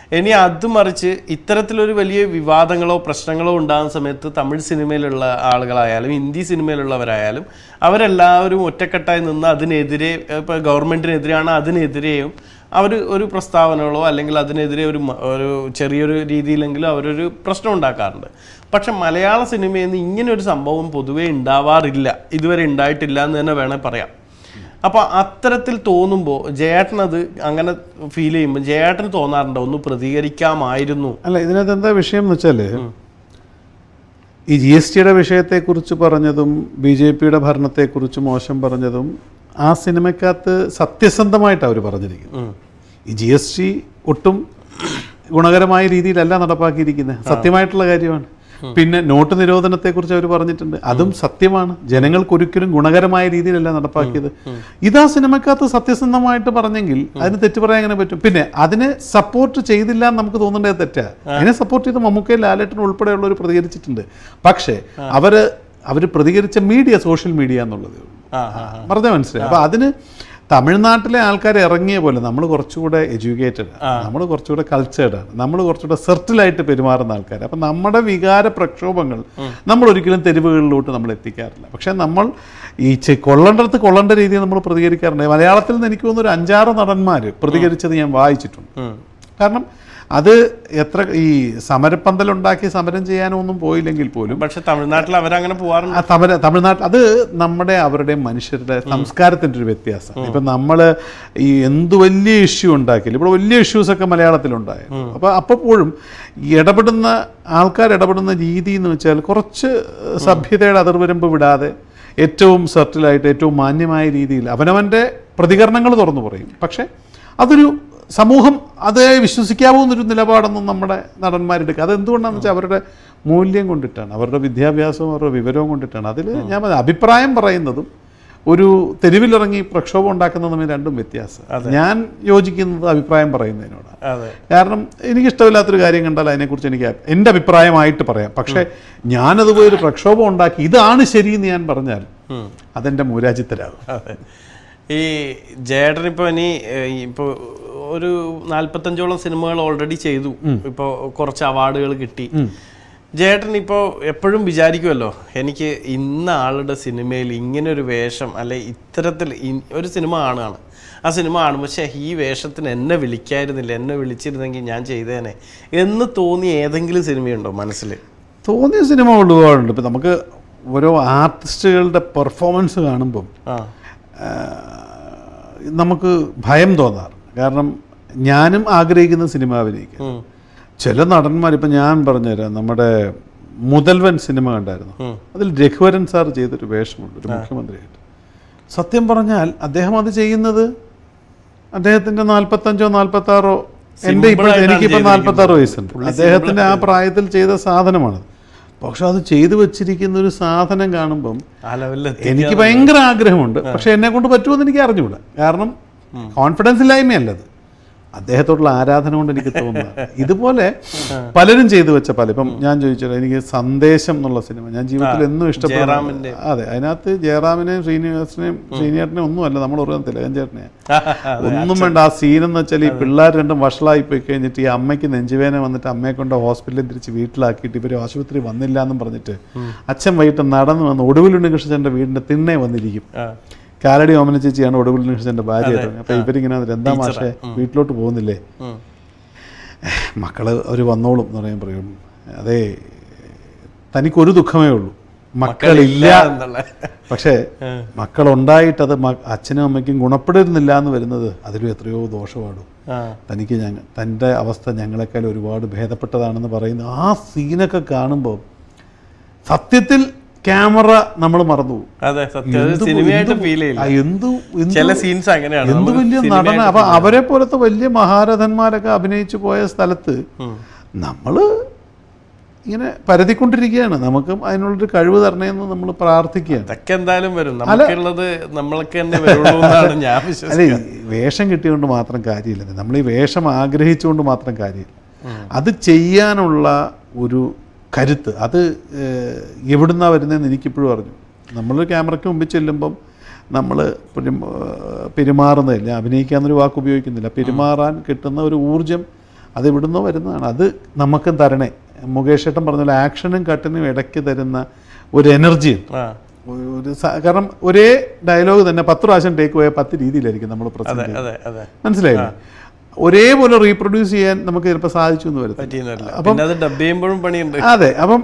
ഇനി അത് മറിച്ച് ഇത്തരത്തിലൊരു വലിയ വിവാദങ്ങളോ പ്രശ്നങ്ങളോ ഉണ്ടാകുന്ന സമയത്ത് തമിഴ് സിനിമയിലുള്ള ആളുകളായാലും ഹിന്ദി സിനിമയിലുള്ളവരായാലും അവരെല്ലാവരും ഒറ്റക്കെട്ടായി നിന്ന് അതിനെതിരെ ഇപ്പോൾ ഗവൺമെൻറ്റിനെതിരെയാണ് അതിനെതിരെയും അവർ ഒരു പ്രസ്താവനകളോ അല്ലെങ്കിൽ അതിനെതിരെ ഒരു ഒരു ചെറിയൊരു രീതിയിലെങ്കിലും അവരൊരു പ്രശ്നം ഉണ്ടാക്കാറുണ്ട്. പക്ഷെ മലയാള സിനിമയിൽ നിന്ന് ഇങ്ങനൊരു സംഭവം പൊതുവേ ഉണ്ടാവാറില്ല, ഇതുവരെ ഉണ്ടായിട്ടില്ല എന്ന് തന്നെ വേണേൽ പറയാം. അപ്പോൾ അത്തരത്തിൽ തോന്നുമ്പോൾ ജയേട്ടനത് അങ്ങനെ ഫീൽ ചെയ്യുമ്പോൾ ജയേട്ടന് തോന്നാറുണ്ടോ ഒന്ന് പ്രതികരിക്കാമായിരുന്നു? അല്ല, ഇതിനകത്ത് എന്താ വിഷയം എന്ന് വെച്ചാൽ ഈ ജി എസ് ടിയുടെ വിഷയത്തെക്കുറിച്ച് പറഞ്ഞതും ബി ജെ പിയുടെ ഭരണത്തെക്കുറിച്ച് മോശം പറഞ്ഞതും ആ സിനിമയ്ക്കകത്ത് സത്യസന്ധമായിട്ടാണ് അവർ പറഞ്ഞിരിക്കുന്നത്. ഈ ജി എസ് ടി ഒട്ടും ഗുണകരമായ രീതിയിലല്ല നടപ്പാക്കിയിരിക്കുന്നത്, സത്യമായിട്ടുള്ള കാര്യമാണ്. പിന്നെ നോട്ട് നിരോധനത്തെക്കുറിച്ച് അവർ പറഞ്ഞിട്ടുണ്ട്, അതും സത്യമാണ്, ജനങ്ങൾക്കൊരിക്കലും ഗുണകരമായ രീതിയിലല്ല നടപ്പാക്കിയത്. ഇതാ സിനിമക്കകത്ത് സത്യസന്ധമായിട്ട് പറഞ്ഞെങ്കിൽ അതിന് തെറ്റ് പറയാൻ എങ്ങനെ പറ്റും? പിന്നെ അതിനെ സപ്പോർട്ട് ചെയ്തില്ല എന്ന് നമുക്ക് തോന്നേണ്ടത് തെറ്റാ. അതിനെ സപ്പോർട്ട് ചെയ്ത് മമ്മൂക്കയും ലാലേട്ടനും ഉൾപ്പെടെയുള്ളവർ പ്രതികരിച്ചിട്ടുണ്ട്. പക്ഷേ അവര് അവർ പ്രതികരിച്ച മീഡിയ സോഷ്യൽ മീഡിയ എന്നുള്ളതേ ഉള്ളൂ, പറഞ്ഞാൽ മനസ്സിലായി. അപ്പൊ അതിന് തമിഴ്നാട്ടിലെ ആൾക്കാർ ഇറങ്ങിയ പോലെ നമ്മൾ കുറച്ചുകൂടെ എഡ്യൂക്കേറ്റഡ് ആണ്, നമ്മൾ കുറച്ചുകൂടെ കൾച്ചേർഡാണ്, നമ്മൾ കുറച്ചുകൂടെ സെർട്ടിലായിട്ട് പെരുമാറുന്ന ആൾക്കാർ. അപ്പം നമ്മുടെ വികാര പ്രക്ഷോഭങ്ങൾ നമ്മൾ ഒരിക്കലും തെരുവുകളിലോട്ട് നമ്മൾ എത്തിക്കാറില്ല. പക്ഷേ നമ്മൾ ഈ കൊള്ളേണ്ടടുത്ത് കൊള്ളേണ്ട രീതിയിൽ നമ്മൾ പ്രതികരിക്കാറുണ്ട്. മലയാളത്തിൽ നിന്ന് എനിക്ക് തോന്നുന്നു ഒരു അഞ്ചാറ് നടന്മാർ പ്രതികരിച്ചത് ഞാൻ വായിച്ചിട്ടുണ്ട്. കാരണം അത് എത്ര ഈ സമരപ്പന്തലുണ്ടാക്കി സമരം ചെയ്യാനൊന്നും പോയില്ലെങ്കിൽ പോലും പക്ഷെ തമിഴ്നാട്ടിൽ അവരങ്ങനെ പോകാറുണ്ട്. തമിഴ് തമിഴ്നാട്ടിൽ അത് നമ്മുടെ അവരുടെ മനുഷ്യരുടെ സംസ്കാരത്തിൻ്റെ ഒരു വ്യത്യാസം. ഇപ്പം നമ്മൾ ഈ എന്ത് വലിയ ഇഷ്യൂ ഉണ്ടാക്കിയില്ല, ഇവിടെ വലിയ ഇഷ്യൂസൊക്കെ മലയാളത്തിലുണ്ടായിരുന്നു. അപ്പോൾ അപ്പോഴും ഇടപെടുന്ന ആൾക്കാർ ഇടപെടുന്ന രീതി എന്ന് വെച്ചാൽ കുറച്ച് സഭ്യതയുടെ അതിർവരമ്പ് വിടാതെ ഏറ്റവും സെർട്ടിലായിട്ട് ഏറ്റവും മാന്യമായ രീതിയിൽ അവനവൻ്റെ പ്രതികരണങ്ങൾ തുറന്നു പറയും. പക്ഷേ അതൊരു സമൂഹം അത് വിശ്വസിക്കാവുന്നൊരു നിലപാടൊന്നും നമ്മുടെ നടന്മാരെടുക്കുക. അതെന്തുകൊണ്ടാണെന്ന് വെച്ചാൽ അവരുടെ മൂല്യം കൊണ്ടിട്ടാണ്, അവരുടെ വിദ്യാഭ്യാസവും അവരുടെ വിവരവും കൊണ്ടിട്ടാണ്. അതിൽ ഞാൻ അഭിപ്രായം പറയുന്നതും ഒരു തെരുവിലിറങ്ങി പ്രക്ഷോഭം ഉണ്ടാക്കുന്നതും തമ്മിൽ രണ്ടും വ്യത്യാസം. ഞാൻ യോജിക്കുന്നത് അഭിപ്രായം പറയുന്നതിനോടാണ്. കാരണം എനിക്കിഷ്ടമില്ലാത്തൊരു കാര്യം കണ്ടാൽ അതിനെക്കുറിച്ച് എനിക്ക് എൻ്റെ അഭിപ്രായമായിട്ട് പറയാം. പക്ഷേ ഞാനതുപോലെ ഒരു പ്രക്ഷോഭം ഉണ്ടാക്കി ഇതാണ് ശരിയെന്ന് ഞാൻ പറഞ്ഞാൽ അതെൻ്റെ മൂരാജിത്തരാകും. ഈ ജയേട്ടൻ ഇപ്പോൾ ഇനി ഇപ്പോൾ ഒരു നാൽപ്പത്തഞ്ചോളം സിനിമകൾ ഓൾറെഡി ചെയ്തു, ഇപ്പോൾ കുറച്ച് അവാർഡുകൾ കിട്ടി. ജയേട്ടൻ ഇപ്പോൾ എപ്പോഴും വിചാരിക്കുമല്ലോ എനിക്ക് ഇന്ന ആളുടെ സിനിമയിൽ ഇങ്ങനൊരു വേഷം അല്ലെ ഇത്തരത്തിൽ ഒരു സിനിമ കാണുകയാണ്, ആ സിനിമ കാണും പക്ഷേ ഈ വേഷത്തിന് എന്നെ വിളിക്കായിരുന്നില്ല, എന്നെ വിളിച്ചിരുന്നെങ്കിൽ ഞാൻ ചെയ്തേനെ എന്ന് തോന്നിയ ഏതെങ്കിലും സിനിമയുണ്ടോ മനസ്സിൽ? തോന്നിയ സിനിമ ഒരുപാടുണ്ട്. ഇപ്പം നമുക്ക് ഓരോ ആർട്ടിസ്റ്റുകളുടെ പെർഫോമൻസ് കാണുമ്പം നമുക്ക് ഭയം തോന്നാറ്. കാരണം ഞാനും ആഗ്രഹിക്കുന്ന സിനിമ അഭിനയിക്കും. ചില നടന്മാർ ഇപ്പം ഞാൻ പറഞ്ഞുതരാം, നമ്മുടെ മുതൽവൻ സിനിമ കണ്ടായിരുന്നു, അതിൽ രഘുവരൻ സാർ ചെയ്തൊരു വേഷമുണ്ട് ഒരു മുഖ്യമന്ത്രിയായിട്ട്. സത്യം പറഞ്ഞാൽ അദ്ദേഹം അത് ചെയ്യുന്നത് അദ്ദേഹത്തിൻ്റെ നാൽപ്പത്തഞ്ചോ നാൽപ്പത്താറോ എൻ്റെ ഇപ്പോൾ എനിക്കിപ്പോൾ നാൽപ്പത്താറ് വയസ്സുണ്ട്, അദ്ദേഹത്തിൻ്റെ ആ പ്രായത്തിൽ ചെയ്ത സാധനമാണ്. പക്ഷെ അത് ചെയ്തു വെച്ചിരിക്കുന്ന ഒരു സാധനം കാണുമ്പം എനിക്ക് ഭയങ്കര ആഗ്രഹമുണ്ട്. പക്ഷെ എന്നെ കൊണ്ട് പറ്റുമെന്ന് എനിക്ക് അറിഞ്ഞുകൂടാ. കാരണം കോൺഫിഡൻസ് ഇല്ലായ്മയല്ലത്, അദ്ദേഹത്തോടുള്ള ആരാധന കൊണ്ട് എനിക്ക് തോന്നുന്നത്. ഇതുപോലെ പലരും ചെയ്തു വെച്ച പല, ഇപ്പം ഞാൻ ചോദിച്ചത് എനിക്ക് സന്ദേശം എന്നുള്ള സിനിമ ഞാൻ ജീവിതത്തിൽ എന്നും ഇഷ്ടപ്പെടുന്നു. അതെ, അതിനകത്ത് ജയറാമിനെയും ശ്രീനിവാസനെയും ശ്രീനിയേട്ടനെയും ഒന്നും അല്ല, നമ്മൾ ഓർക്കുന്ന തിലകൻ ചേട്ടനെയാണ്. ഒന്നും വേണ്ട. ആ സീൻ എന്ന് വെച്ചാൽ ഈ പിള്ളേർ രണ്ടും വഷളായി പോയി കഴിഞ്ഞിട്ട് ഈ അമ്മയ്ക്ക് നെഞ്ചുവേദന വന്നിട്ട് അമ്മയെ കൊണ്ട് ഹോസ്പിറ്റലിൽ തിരിച്ച് വീട്ടിലാക്കിയിട്ട് ഇവർ ആശുപത്രി വന്നില്ല എന്നും പറഞ്ഞിട്ട് അച്ഛൻ വൈകിട്ട് നടന്നു വന്ന് ഒടുവിലുണ്ണി കൃഷ്ണന്റെ വീടിന്റെ തിണ്ണെ വന്നിരിക്കും. കാലടി ഓമന ചേച്ചിയാണ് ഒടുവിൽ കൃഷ്ണന്റെ ഭാര്യ. അപ്പൊ ഇവരിങ്ങനെ എന്താ മാഷേ വീട്ടിലോട്ട് പോകുന്നില്ലേ, മക്കള് അവർ വന്നോളും എന്ന് പറയാൻ പറയും. അതെ, തനിക്കൊരു ദുഃഖമേ ഉള്ളൂ, മക്കളില്ല. പക്ഷേ മക്കളുണ്ടായിട്ടത് അച്ഛനും അമ്മയ്ക്കും ഗുണപ്പെടുന്നില്ല എന്ന് വരുന്നത് അതിലും എത്രയോ ദോഷമാടും. തനിക്ക് ഞങ്ങൾ തൻ്റെ അവസ്ഥ ഞങ്ങളെക്കാൾ ഒരുപാട് ഭേദപ്പെട്ടതാണെന്ന് പറയുന്ന ആ സീനൊക്കെ കാണുമ്പോൾ സത്യത്തിൽ ക്യാമറ നമ്മൾ മറന്നു പോകും. എന്ത് വലിയ നടന. അപ്പൊ അവരെ പോലത്തെ വലിയ മഹാരഥന്മാരൊക്കെ അഭിനയിച്ചു പോയ സ്ഥലത്ത് നമ്മള് ഇങ്ങനെ പരതിക്കൊണ്ടിരിക്കുകയാണ്. നമുക്കും അതിനുള്ളൊരു കഴിവ് തരണേന്ന് നമ്മൾ പ്രാർത്ഥിക്കുകയാണ്. അതൊക്കെ എന്തായാലും വരും, നമുക്കുള്ളത് നമ്മൾക്ക് തന്നെ വരുള്ളൂന്നാണ് ഞാൻ വിശ്വസിക്കുന്നത്. അല്ലെ, വേഷം കിട്ടിയോണ്ട് മാത്രം കാര്യമില്ല, നമ്മൾ ഈ വേഷം ആഗ്രഹിച്ചുകൊണ്ട് മാത്രം കാര്യമില്ല. അത് ചെയ്യാനുള്ള ഒരു കരുത്ത് അത് എവിടുന്നാണ് വരുന്നതെന്ന് എനിക്കിപ്പോഴും അറിഞ്ഞു. നമ്മൾ ക്യാമറയ്ക്ക് മുമ്പിൽ ചെല്ലുമ്പം നമ്മൾ പെരുമാറുന്നതില്ല, അഭിനയിക്കാന്നൊരു വാക്ക് ഉപയോഗിക്കുന്നില്ല, പെരുമാറാൻ കിട്ടുന്ന ഒരു ഊർജം അത് ഇവിടുന്ന് വരുന്നതാണ്. അത് നമുക്ക് തരണേ. മുകേഷ് ഏട്ടൻ പറഞ്ഞ പോലെ ആക്ഷനും കട്ടിനും ഇടയ്ക്ക് തരുന്ന ഒരു എനർജി. ഒരു കാരണം ഒരേ ഡയലോഗ് തന്നെ പത്ത് പ്രാവശ്യം ടേക്ക് പോയാൽ പത്ത് രീതിയിലായിരിക്കും നമ്മൾ പ്രസന്റ് ചെയ്യുന്നത്. മനസ്സിലായില്ലേ? ഒരേപോലെ റീപ്രൊഡ്യൂസ് ചെയ്യാൻ നമുക്ക് ചിലപ്പോൾ സാധിച്ചു എന്ന് വരും. അതെ. അപ്പം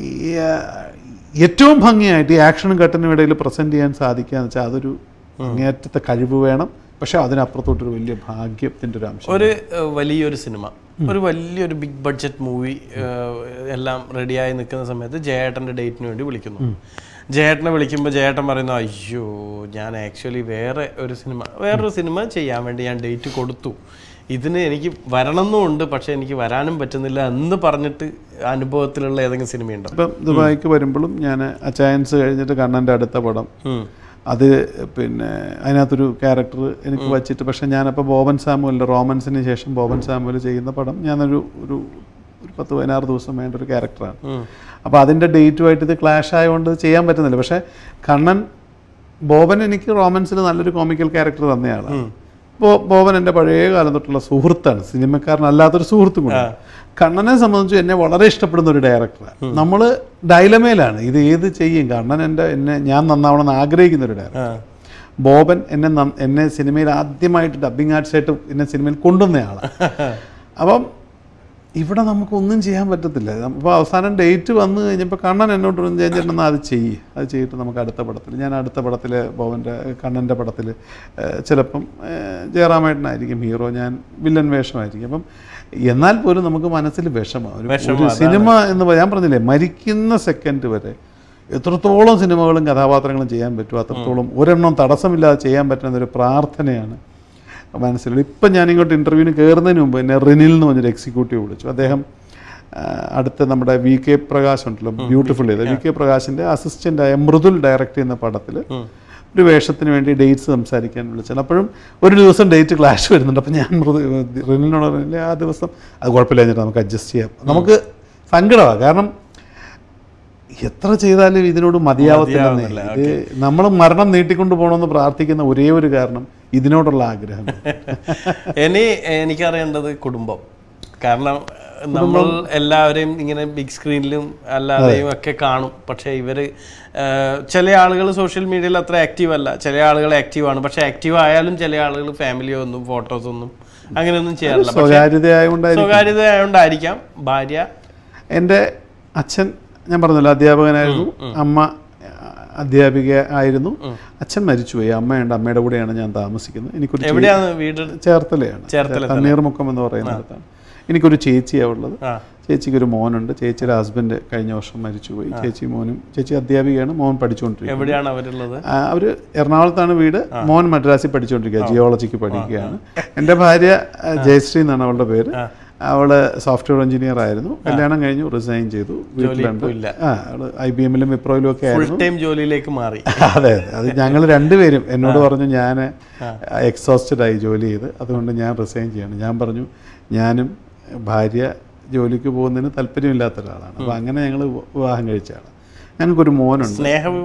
ഏറ്റവും ഭംഗിയായിട്ട് ഈ ആക്ഷനും കട്ടിനും ഇടയിൽ പ്രസന്റ് ചെയ്യാൻ സാധിക്കുക എന്ന് വെച്ചാൽ അതൊരു അങ്ങേറ്റത്തെ കഴിവ് വേണം. പക്ഷെ അതിനപ്പുറത്തോട്ടൊരു വലിയ ഭാഗ്യത്തിൻ്റെ ഒരു അംശം. ഒരു വലിയൊരു സിനിമ, ഒരു വലിയൊരു ബിഗ് ബഡ്ജറ്റ് മൂവി എല്ലാം റെഡിയായി നിൽക്കുന്ന സമയത്ത് ജയേട്ടൻ്റെ ഡേറ്റിന് വേണ്ടി വിളിക്കുന്നു. ജയേട്ടനെ വിളിക്കുമ്പോൾ ജയേട്ടൻ പറയുന്നു, അയ്യോ ഞാൻ ആക്ച്വലി വേറെ ഒരു സിനിമ വേറൊരു സിനിമ ചെയ്യാൻ വേണ്ടി ഞാൻ ഡേറ്റ് കൊടുത്തു, ഇതിന് എനിക്ക് വരണമെന്നുണ്ട് പക്ഷെ എനിക്ക് വരാനും പറ്റുന്നില്ല എന്ന് പറഞ്ഞിട്ട് അനുഭവത്തിലുള്ള ഏതെങ്കിലും സിനിമയുണ്ടോ? ഇപ്പം ദുബായിക്ക് വരുമ്പോഴും ഞാൻ അച്ചായൻസ് കഴിഞ്ഞിട്ട് കണ്ണൻ്റെ അടുത്ത പടം, അത് പിന്നെ അതിനകത്തൊരു ക്യാരക്ടർ എനിക്ക് വച്ചിട്ട്, പക്ഷെ ഞാനപ്പോൾ ബോബൻ സാമുവലിൻ്റെ റോമൻസിന് ശേഷം ബോബൻ സാമുവൽ ചെയ്യുന്ന പടം ഞാനൊരു ഒരു ഒരു പത്ത് പതിനാറ് ദിവസം വേണ്ട ഒരു ക്യാരക്ടറാണ്. അപ്പോൾ അതിൻ്റെ ഡേറ്റുമായിട്ട് ഇത് ക്ലാഷ് ആയതുകൊണ്ട് ചെയ്യാൻ പറ്റുന്നില്ല. പക്ഷേ കണ്ണൻ ബോബൻ എനിക്ക് റോമൻസിൽ നല്ലൊരു കോമിക്കൽ ക്യാരക്ടർ തന്നെയാണ്. ബോ ബോബൻ എൻ്റെ പഴയ കാലം തൊട്ടുള്ള സുഹൃത്താണ്, സിനിമക്കാരനല്ലാത്തൊരു സുഹൃത്തും കൂടെ. കണ്ണനെ സംബന്ധിച്ച് എന്നെ വളരെ ഇഷ്ടപ്പെടുന്ന ഒരു ഡയറക്ടറാണ്. നമ്മൾ ഡൈലമയിലാണ് ഇത് ഏത് ചെയ്യും. കണ്ണൻ എൻ്റെ എന്നെ ഞാൻ നന്നാവണമെന്ന് ആഗ്രഹിക്കുന്ന ഒരു ഡയറക്ടർ. ബോബൻ എന്നെ എന്നെ സിനിമയിൽ ആദ്യമായിട്ട് ഡബ്ബിങ് ആർട്സായിട്ട് എന്നെ സിനിമയിൽ കൊണ്ടുവന്നയാളാണ്. അപ്പം ഇവിടെ നമുക്കൊന്നും ചെയ്യാൻ പറ്റത്തില്ല. അപ്പോൾ അവസാനം ഡേറ്റ് വന്നു കഴിഞ്ഞപ്പോൾ കണ്ണൻ എന്നോട് ചേഞ്ചെണ്ണെന്ന് അത് ചെയ്യ്, അത് ചെയ്തിട്ട് നമുക്ക് അടുത്ത പടത്തിൽ, ഞാൻ അടുത്ത പടത്തിൽ ബോബൻ്റെ കണ്ണൻ്റെ പടത്തിൽ ചിലപ്പം ജയറാമേട്ടനായിരിക്കും ഹീറോ, ഞാൻ വില്ലൻ വേഷമായിരിക്കും. അപ്പം എന്നാൽ പോലും നമുക്ക് മനസ്സിൽ വിഷമം. ഒരു സിനിമ എന്ന് ഞാൻ പറഞ്ഞില്ലേ, മരിക്കുന്ന സെക്കൻഡ് വരെ എത്രത്തോളം സിനിമകളും കഥാപാത്രങ്ങളും ചെയ്യാൻ പറ്റുമോ അത്രത്തോളം ഒരെണ്ണം തടസ്സമില്ലാതെ ചെയ്യാൻ പറ്റുന്നൊരു പ്രാർത്ഥനയാണ് മനസ്സിലുള്ളത്. ഇപ്പം ഞാനിങ്ങോട്ട് ഇൻ്റർവ്യൂവിന് കയറുന്നതിന് മുമ്പ് എന്നെ റിനിൽ എന്ന് പറഞ്ഞൊരു എക്സിക്യൂട്ടീവ് വിളിച്ചു. അദ്ദേഹം അടുത്ത നമ്മുടെ വി കെ പ്രകാശ് ഉണ്ടല്ലോ, ബ്യൂട്ടിഫുൾ ചെയ്ത വി കെ പ്രകാശിൻ്റെ അസിസ്റ്റൻ്റായ മൃദുൽ ഡയറക്റ്റ് ചെയ്യുന്ന പടത്തിൽ ഒരു വേഷത്തിന് വേണ്ടി ഡേറ്റ്സ് സംസാരിക്കാൻ വിളിച്ചാൽ അപ്പോഴും ഒരു ദിവസം ഡേറ്റ് ക്ലാഷ് വരുന്നുണ്ട്. അപ്പം ഞാൻ മൃദു റിനിലിനോട് പറഞ്ഞില്ലേ ആ ദിവസം അത് കുഴപ്പമില്ല കഴിഞ്ഞിട്ട് നമുക്ക് അഡ്ജസ്റ്റ് ചെയ്യാം. നമുക്ക് സങ്കടമാണ്, കാരണം എത്ര ചെയ്താലും ഇതിനോട് മതിയാവത്തില്ല. ഇത് നമ്മൾ മരണം നീട്ടിക്കൊണ്ട് പോകണമെന്ന് പ്രാർത്ഥിക്കുന്ന ഒരേ ഒരു കാരണം ഇതിനോടുള്ള ആഗ്രഹം. ഇനി എനിക്കറിയേണ്ടത് കുടുംബം. കാരണം നമ്മൾ എല്ലാവരെയും ഇങ്ങനെ ബിഗ് സ്ക്രീനിലും അല്ലാതെയും ഒക്കെ കാണും. പക്ഷേ ഇവർ ചില ആളുകൾ സോഷ്യൽ മീഡിയയിൽ അത്ര ആക്റ്റീവ് അല്ല, ചില ആളുകൾ ആക്റ്റീവാണ്. പക്ഷേ ആക്റ്റീവ് ആയാലും ചില ആളുകൾ ഫാമിലിയോ ഒന്നും ഫോട്ടോസൊന്നും അങ്ങനെയൊന്നും ചെയ്യാറില്ല. സ്വകാര്യതയായോണ്ടായിരിക്കാം. ഭാര്യ, എൻ്റെ അച്ഛൻ ഞാൻ പറഞ്ഞല്ലോ അധ്യാപകനായിരുന്നു, അമ്മ അധ്യാപിക ആയിരുന്നു. അച്ഛൻ മരിച്ചുപോയി, അമ്മയുണ്ട്, അമ്മയുടെ കൂടെയാണ് ഞാൻ താമസിക്കുന്നത്. എനിക്കൊരു വീട് ചേർത്തലയാണ്, തണ്ണീർമുക്കം എന്ന് പറയുന്നിടത്താണ്. എനിക്കൊരു ചേച്ചിയാണ് ഉള്ളത്. ചേച്ചിക്ക് ഒരു മോനുണ്ട്. ചേച്ചിയുടെ ഹസ്ബൻഡ് കഴിഞ്ഞ വർഷം മരിച്ചുപോയി. ചേച്ചി മോനും, ചേച്ചി അധ്യാപികയാണ്, മോൻ പഠിച്ചുകൊണ്ടിരിക്കുന്നത്. അവർ എറണാകുളത്താണ് വീട്, മോൻ മദ്രാസിൽ പഠിച്ചുകൊണ്ടിരിക്കുക, ജിയോളജിക്ക് പഠിക്കുകയാണ്. എൻ്റെ ഭാര്യ ജയശ്രീ എന്നാണ് അവളുടെ പേര്. അവള് സോഫ്റ്റ്വെയർ എഞ്ചിനീയർ ആയിരുന്നു. കല്യാണം കഴിഞ്ഞു, റിസൈൻ ചെയ്തു, വീട്ടിലുണ്ട്. ആ അവള് ഐ ബി എമ്മിലും വിപ്രോയിലും ഒക്കെ ആയിരുന്നു. ജോലിയിലേക്ക് മാറി. അതെ, അത് ഞങ്ങൾ രണ്ടുപേരും എന്നോട് പറഞ്ഞു ഞാൻ എക്സോസ്റ്റഡ് ആയി ജോലി ചെയ്ത്, അതുകൊണ്ട് ഞാൻ റിസൈൻ ചെയ്യണം. ഞാൻ പറഞ്ഞു ഞാനും ഭാര്യ ജോലിക്ക് പോകുന്നതിന് താല്പര്യമില്ലാത്ത ഒരാളാണ്. അപ്പം അങ്ങനെ ഞങ്ങൾ വിവാഹം കഴിച്ചാണ്. ഞങ്ങൾക്കൊരു മോനുണ്ട്.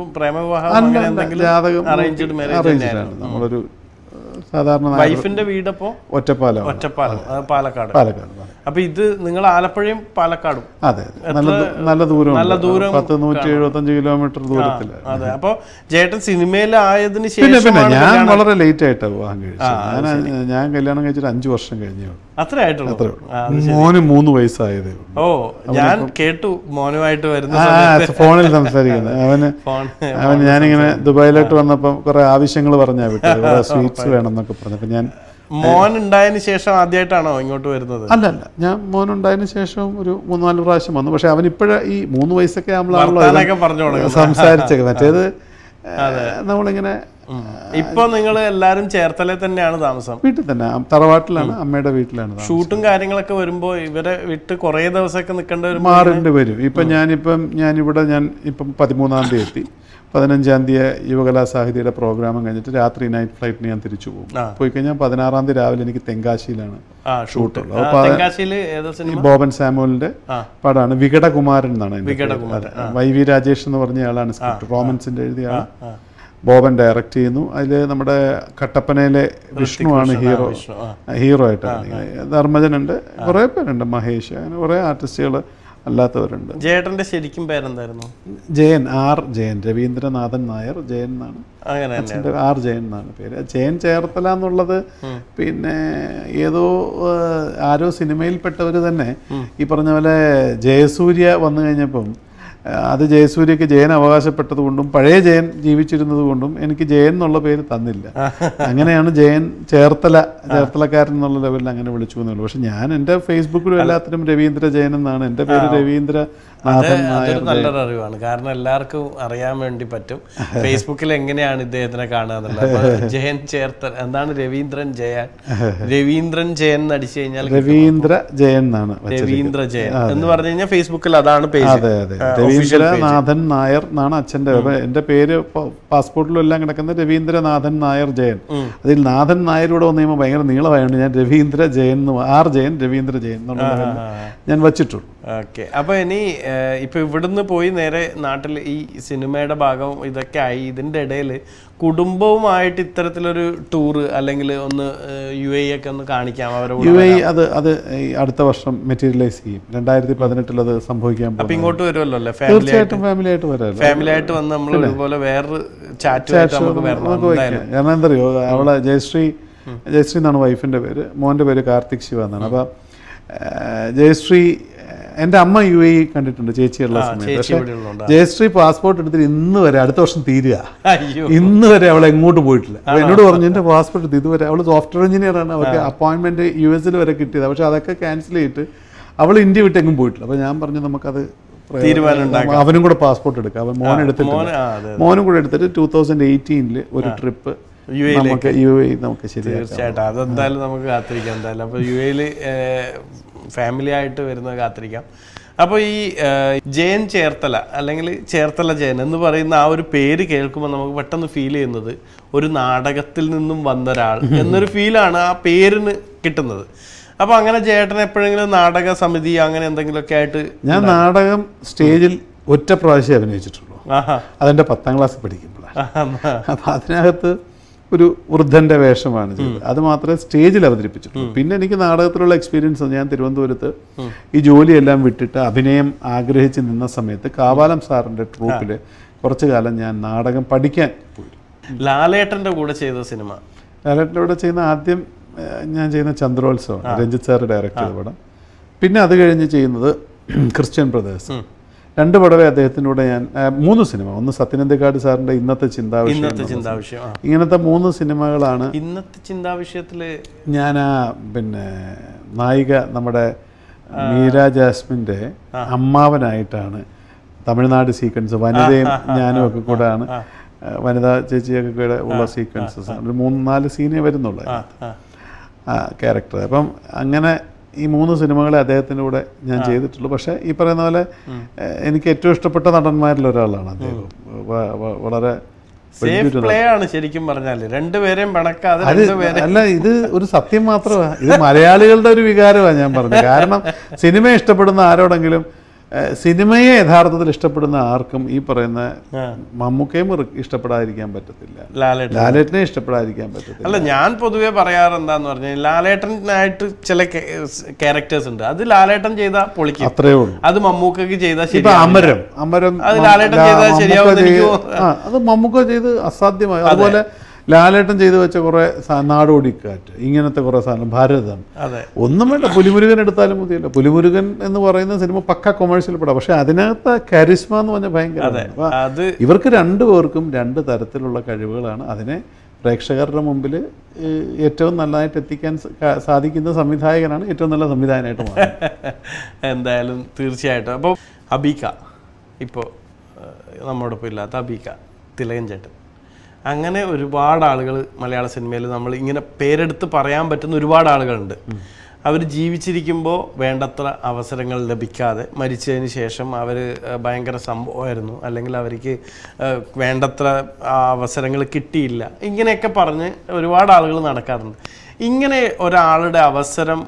ജാതകം അറേഞ്ച്ഡാണ്. നമ്മളൊരു സാധാരണ വൈഫിന്റെ വീടപ്പോ ഒറ്റപ്പാലം. ഒറ്റപ്പാലം പാലക്കാട്. പാലക്കാട്. അപ്പൊ ഇത് നിങ്ങൾ ആലപ്പുഴയും പാലക്കാടും? അതെ, നല്ല ദൂരം, നല്ല ദൂരം, പത്ത് നൂറ്റി എഴുപത്തഞ്ച് കിലോമീറ്റർ ദൂരത്തില്. അതെ. അപ്പൊ ചേട്ടൻ സിനിമയിലായതിനു ശേഷം? പിന്നെ ഞാൻ വളരെ ലേറ്റ് ആയിട്ടാണ് വിവാഹം കഴിച്ചത്. ഞാൻ ഞാൻ കല്യാണം കഴിച്ചിട്ട് അഞ്ചു വർഷം കഴിഞ്ഞേ. അത്ര ആയിട്ടുള്ളൂ. മോന് മൂന്ന് വയസ്സായതേ. ഓ, ഞാൻ കേട്ടു മോനുമായിട്ട് വരുന്ന ഫോണിൽ സംസാരിക്കുന്നത്. അവന് അവൻ ഞാനിങ്ങനെ ദുബായിലോട്ട് വന്നപ്പം കുറെ ആവശ്യങ്ങൾ പറഞ്ഞാ വിട്ടത്, കുറെ സ്വീറ്റ്സ് വേണം എന്നൊക്കെ പറഞ്ഞപ്പോ ഞാൻ. മോൻ ഉണ്ടായതിനു ശേഷം ആദ്യമായിട്ടാണോ ഇങ്ങോട്ട് വരുന്നത്? അല്ല അല്ല, ഞാൻ മോൻ ഉണ്ടായതിനു ശേഷം ഒരു മൂന്നാല് പ്രാവശ്യം വന്നു. പക്ഷെ അവൻ ഇപ്പോഴ ഈ മൂന്ന് വയസ്സൊക്കെ ആകുമ്പോഴാണല്ലോ സംസാരിച്ചത്. മറ്റേത് നമ്മളിങ്ങനെ. ഇപ്പൊ നിങ്ങൾ എല്ലാരും ചേർത്തല തന്നെയാണ് താമസം? വീട്ടിൽ തന്നെ, തറവാട്ടിലാണ്, അമ്മയുടെ വീട്ടിലാണ്. ഷൂട്ടും കാര്യങ്ങളൊക്കെ വരുമ്പോ ഇവരെ വിട്ട് കുറെ ദിവസമൊക്കെ നിൽക്കേണ്ട വരും, മാറേണ്ടി വരും. ഇപ്പൊ ഞാനിപ്പം ഞാനിവിടെ ഞാൻ ഇപ്പം പതിമൂന്നാം തീയതി എത്തി. പതിനഞ്ചാം തീയതി യുവകലാ സാഹിത്യയുടെ പ്രോഗ്രാം കഴിഞ്ഞിട്ട് രാത്രി നൈറ്റ് ഫ്ലൈറ്റിന് ഞാൻ തിരിച്ചു പോകും. പോയി കഴിഞ്ഞാൽ പതിനാറാം തീയതി രാവിലെ എനിക്ക് തെങ്കാശിയിലാണ് ഷൂട്ടുള്ളത്. ബോബൻ സാമുവലിന്റെ പടമാണ്, വികടകുമാരൻ എന്നാണ്. വൈ വി രാജേഷ് എന്ന് പറഞ്ഞ ആളാണ് സ്ക്രിപ്റ്റ്, റോമൻസിന്റെ എഴുതിയ ആള്. ബോബൻ ഡയറക്റ്റ് ചെയ്യുന്നു. അതിൽ നമ്മുടെ കട്ടപ്പനയിലെ വിഷ്ണുവാണ് ഹീറോ ഹീറോ ആയിട്ടാണ്. ധർമ്മജനുണ്ട്, കുറേ പേരുണ്ട്, മഹേഷ്, അങ്ങനെ കുറേ ആർട്ടിസ്റ്റുകൾ അല്ലാത്തവരുണ്ട്. ജയേട്ടൻ്റെ ശരിക്കും പേരെന്തായിരുന്നു? ജയൻ, ആർ ജയൻ, രവീന്ദ്രനാഥൻ നായർ ജയൻ എന്നാണ് അച്ഛൻ്റെ, ആർ ജയൻ എന്നാണ് പേര്. ജയൻ ചേർത്തല എന്നുള്ളത് പിന്നെ ഏതോ ആരോ സിനിമയിൽപ്പെട്ടവർ തന്നെ ഈ പറഞ്ഞ പോലെ ജയസൂര്യ വന്നു കഴിഞ്ഞപ്പം അത് ജയസൂര്യക്ക് ജയൻ അവകാശപ്പെട്ടത് കൊണ്ടും പഴയ ജയൻ ജീവിച്ചിരുന്നത് കൊണ്ടും എനിക്ക് ജയൻ എന്നുള്ള പേര് തന്നില്ല. അങ്ങനെയാണ് ജയൻ ചേർത്തല, ചേർത്തലക്കാരൻ എന്നുള്ള ലെവലിൽ അങ്ങനെ വിളിച്ചു എന്നുള്ളൂ. പക്ഷെ ഞാൻ എൻ്റെ ഫേസ്ബുക്കിലും എല്ലാത്തിനും രവീന്ദ്ര ജയൻ എന്നാണ് എൻ്റെ പേര്. രവീന്ദ്ര നല്ലൊരു അറിവാണ്, കാരണം എല്ലാവർക്കും അറിയാൻ വേണ്ടി പറ്റും ഫേസ്ബുക്കിൽ എങ്ങനെയാണ് ഇദ്ദേഹത്തിനെ കാണുക എന്നുള്ളത്. ജയൻ ചേർത്തല എന്താണ് രവീന്ദ്രൻ ജയൻ, രവീന്ദ്രൻ ജയൻ എന്ന് അടിച്ചു കഴിഞ്ഞാൽ രവീന്ദ്ര ജയൻ എന്നാണ്, രവീന്ദ്ര ജയൻ എന്ന് പറഞ്ഞു കഴിഞ്ഞാൽ ഫേസ്ബുക്കിൽ അതാണ് പേജ്. അതെ അതെ, രവീന്ദ്രനാഥൻ നായർ എന്നാണ് അച്ഛൻ്റെ. എൻ്റെ പേര് പാസ്പോർട്ടിലും എല്ലാം കിടക്കുന്നത് രവീന്ദ്രനാഥൻ നായർ ജയൻ. അതിൽ നാഥൻ നായരൂടെ വന്നു കഴിയുമ്പോൾ ഭയങ്കര നീളമായതുകൊണ്ട് ഞാൻ രവീന്ദ്ര ജയൻ, ആർ ജയൻ, രവീന്ദ്ര ജയൻ എന്നുള്ള ഞാൻ വച്ചിട്ടുള്ളൂ. ഓക്കെ, അപ്പോൾ ഇനി ഇപ്പൊ ഇവിടുന്ന് പോയി നേരെ നാട്ടിൽ ഈ സിനിമയുടെ ഭാഗം ഇതൊക്കെ ആയി, ഇതിന്റെ ഇടയിൽ കുടുംബവുമായിട്ട് ഇത്തരത്തിലൊരു ടൂറ് അല്ലെങ്കിൽ ഒന്ന് യു എ ഒക്കെ ഒന്ന് കാണിക്കാം അവരോട്. യു എ അത് അത് അടുത്ത വർഷം മെറ്റീരിയലൈസ് ചെയ്യും. രണ്ടായിരത്തി പതിനെട്ടിൽ അത് സംഭവിക്കാൻ പോകും. അപ്പൊ ഇങ്ങോട്ട് വരുമല്ലോ അല്ലേ? തീർച്ചയായിട്ടും ഫാമിലി ആയിട്ട് വരാം. ഫാമിലി ആയിട്ട് വന്ന് നമ്മൾ ഇതുപോലെ വേറൊരു ചാറ്റ് നമുക്ക് വരണം. കാരണം എന്താ അറിയോ, അവളെ ജയശ്രീ, ജയശ്രീ എന്നാണ് വൈഫിന്റെ പേര്, മോന്റെ പേര് കാർത്തിക് ശിവ എന്നാണ്. അപ്പൊ ജയശ്രീ, എൻ്റെ അമ്മ യു എ കണ്ടിട്ടുണ്ട് ചേച്ചിയുള്ള സമയത്ത്. പക്ഷെ ജയശ്രീ പാസ്പോർട്ട് എടുത്തിട്ട് ഇന്ന് വരെ, അടുത്ത വർഷം തീരുക, ഇന്ന് വരെ അവൾ എങ്ങോട്ട് പോയിട്ടില്ല. അപ്പൊ എന്നോട് പറഞ്ഞു എൻ്റെ പാസ്പോർട്ട് എടുത്ത് ഇതുവരെ, അവൾ സോഫ്റ്റ്വെയർ എഞ്ചിനീയർ ആണ്, അവർക്ക് അപ്പോയിന്റ്മെന്റ് യു എസിൽ വരെ കിട്ടിയത്. പക്ഷെ അതൊക്കെ ക്യാൻസൽ ചെയ്തിട്ട് അവൾ ഇന്ത്യ വിട്ടെങ്ങും പോയിട്ടില്ല. അപ്പൊ ഞാൻ പറഞ്ഞു നമുക്കത് അവനും കൂടെ പാസ്പോർട്ട് എടുക്കാം. അവൻ മോൻ എടുത്തിട്ട് മോനും കൂടെ എടുത്തിട്ട് ടൂ തൗസൻഡ് എയ്റ്റീനില് ഒരു ട്രിപ്പ് യു എ നമുക്ക് ശരിയാക്കാം. തീർച്ചയായിട്ടും അതെന്തായാലും നമുക്ക് കാത്തിരിക്കാം. എന്തായാലും അപ്പോൾ യു എയിൽ ഫാമിലി ആയിട്ട് വരുന്നത് കാത്തിരിക്കാം. അപ്പോൾ ഈ ജയൻ ചേർത്തല അല്ലെങ്കിൽ ചേർത്തല ജയൻ എന്ന് പറയുന്ന ആ ഒരു പേര് കേൾക്കുമ്പോൾ നമുക്ക് പെട്ടെന്ന് ഫീൽ ചെയ്യുന്നത് ഒരു നാടകത്തിൽ നിന്നും വന്ന ഒരാൾ എന്നൊരു ഫീലാണ് ആ പേരിന് കിട്ടുന്നത്. അപ്പോൾ അങ്ങനെ ചേട്ടൻ എപ്പോഴെങ്കിലും നാടക സമിതി അങ്ങനെ എന്തെങ്കിലുമൊക്കെ ആയിട്ട്? ഞാൻ നാടകം സ്റ്റേജിൽ ഒറ്റ പ്രാവശ്യം അഭിനയിച്ചിട്ടുള്ളൂ, അതെൻ്റെ പത്താം ക്ലാസ്സിൽ പഠിക്കുമ്പോഴാണ്. അപ്പം അതിനകത്ത് ഒരു വൃദ്ധൻ്റെ വേഷമാണ് ചെയ്തത്. അത് മാത്രമേ സ്റ്റേജിൽ അവതരിപ്പിച്ചിട്ടുള്ളൂ. പിന്നെ എനിക്ക് നാടകത്തിലുള്ള എക്സ്പീരിയൻസ്, ഞാൻ തിരുവനന്തപുരത്ത് ഈ ജോലിയെല്ലാം വിട്ടിട്ട് അഭിനയം ആഗ്രഹിച്ച് നിന്ന സമയത്ത് കാവാലം സാറിൻ്റെ ട്രൂപ്പിൽ കുറച്ചു കാലം ഞാൻ നാടകം പഠിക്കാൻ പോയി. ലാലേട്ടൻ്റെ കൂടെ ചെയ്ത സിനിമ? ലാലേട്ടൻ്റെ കൂടെ ചെയ്യുന്ന ആദ്യം ഞാൻ ചെയ്യുന്ന ചന്ദ്രോത്സവം, രഞ്ജിത്ത് സാർ ഡയറക്റ്റ് ചെയ്ത പടം. പിന്നെ അത് കഴിഞ്ഞ് ചെയ്യുന്നത് ക്രിസ്ത്യൻ ബ്രദേഴ്സ്. രണ്ട് പടവേ അദ്ദേഹത്തിൻ്റെ കൂടെ ഞാൻ, മൂന്ന് സിനിമ, ഒന്ന് സത്യനന്ദക്കാട് സാറിൻ്റെ ഇന്നത്തെ ചിന്താവിഷയം, ഇങ്ങനത്തെ മൂന്ന് സിനിമകളാണ്. ഇന്നത്തെ ചിന്താവിഷയത്തിൽ ഞാൻ ആ പിന്നെ നായിക നമ്മുടെ മീര ജാസ്മിൻ്റെ അമ്മാവനായിട്ടാണ് തമിഴ്നാട് സീക്വൻസ്, വനിതയും ഞാനും ഒക്കെ കൂടെ ആണ്, വനിതാ ചേച്ചിയൊക്കെ കൂടെ ഉള്ള സീക്വൻസസ് ഒരു മൂന്ന് നാല് സീനേ വരുന്നുള്ളൂ ആ ക്യാരക്ടർ. അപ്പം അങ്ങനെ ഈ മൂന്ന് സിനിമകളെ അദ്ദേഹത്തിൻ്റെ കൂടെ ഞാൻ ചെയ്തിട്ടുള്ളൂ. പക്ഷേ ഈ പറയുന്ന പോലെ എനിക്ക് ഏറ്റവും ഇഷ്ടപ്പെട്ട നടന്മാരിൽ ഒരാളാണ് അദ്ദേഹം. വളരെ ശരിക്കും പറഞ്ഞാൽ രണ്ടുപേരെയും അല്ല, ഇത് ഒരു സത്യം മാത്രമാണ്, ഇത് മലയാളികളുടെ ഒരു വികാരമാണ് ഞാൻ പറഞ്ഞത്. കാരണം സിനിമ ഇഷ്ടപ്പെടുന്ന ആരോടെങ്കിലും, സിനിമയെ യഥാർത്ഥത്തിൽ ഇഷ്ടപ്പെടുന്ന ആർക്കും ഈ പറയുന്ന മമ്മൂക്കയും ഇഷ്ടപ്പെടാതിരിക്കാൻ പറ്റത്തില്ല, ലാലേട്ടനെ ഇഷ്ടപ്പെടാതിരിക്കാൻ പറ്റത്തില്ല. അല്ല, ഞാൻ പൊതുവെ പറയാറ് എന്താന്ന് പറഞ്ഞാൽ ലാലേട്ടനായിട്ട് ചില ക്യാരക്ടേഴ്സ് ഉണ്ട്, അത് ലാലേട്ടൻ ചെയ്താൽ പൊളിക്കും, അത്രേ ഉള്ളൂ. അത് മമ്മൂക്കക്ക് ചെയ്താൽ അമരം അമരം അത് ലാലേട്ടൻ ചെയ്താൽ ശരിയാവും, അത് മമ്മൂക്ക ചെയ്ത് അസാധ്യമായി. അതുപോലെ ലാലേട്ടൻ ചെയ്തു വെച്ച കുറെ നാടോടിക്കാറ്റ്, ഇങ്ങനത്തെ കുറെ സാധനം, ഭാരതം, ഒന്നും വേണ്ട, പുലിമുരുകൻ എടുത്താലും മതിയല്ലോ. പുലിമുരുകൻ എന്ന് പറയുന്ന സിനിമ പക്ക കൊമേഴ്ഷ്യൽ പടം, പക്ഷെ അതിനകത്ത് കരിസ്മ എന്ന് പറഞ്ഞാൽ ഭയങ്കര. ഇവർക്ക് രണ്ടുപേർക്കും രണ്ട് തരത്തിലുള്ള കഴിവുകളാണ്. അതിനെ പ്രേക്ഷകരുടെ മുമ്പിൽ ഏറ്റവും നല്ലതായിട്ട് എത്തിക്കാൻ സാധിക്കുന്ന സംവിധായകനാണ് ഏറ്റവും നല്ല സംവിധായകനായിട്ട് മാറുന്നത്. എന്തായാലും തീർച്ചയായിട്ടും. അപ്പോൾ അബീക്ക, ഇപ്പോൾ നമ്മോടൊപ്പം ഇല്ലാത്ത അബീക്ക, തിലകൻ ചേട്ടൻ, അങ്ങനെ ഒരുപാട് ആളുകൾ മലയാള സിനിമയിൽ നമ്മൾ ഇങ്ങനെ പേരെടുത്ത് പറയാൻ പറ്റുന്ന ഒരുപാട് ആളുകളുണ്ട്. അവർ ജീവിച്ചിരിക്കുമ്പോൾ വേണ്ടത്ര അവസരങ്ങൾ ലഭിക്കാതെ മരിച്ചതിന് ശേഷം അവർ ഭയങ്കര സംഭവമായിരുന്നു, അല്ലെങ്കിൽ അവർക്ക് വേണ്ടത്ര അവസരങ്ങൾ കിട്ടിയില്ല, ഇങ്ങനെയൊക്കെ പറഞ്ഞ് ഒരുപാട് ആളുകൾ നടക്കാറുണ്ട്. ഇങ്ങനെ ഒരാളുടെ അവസരം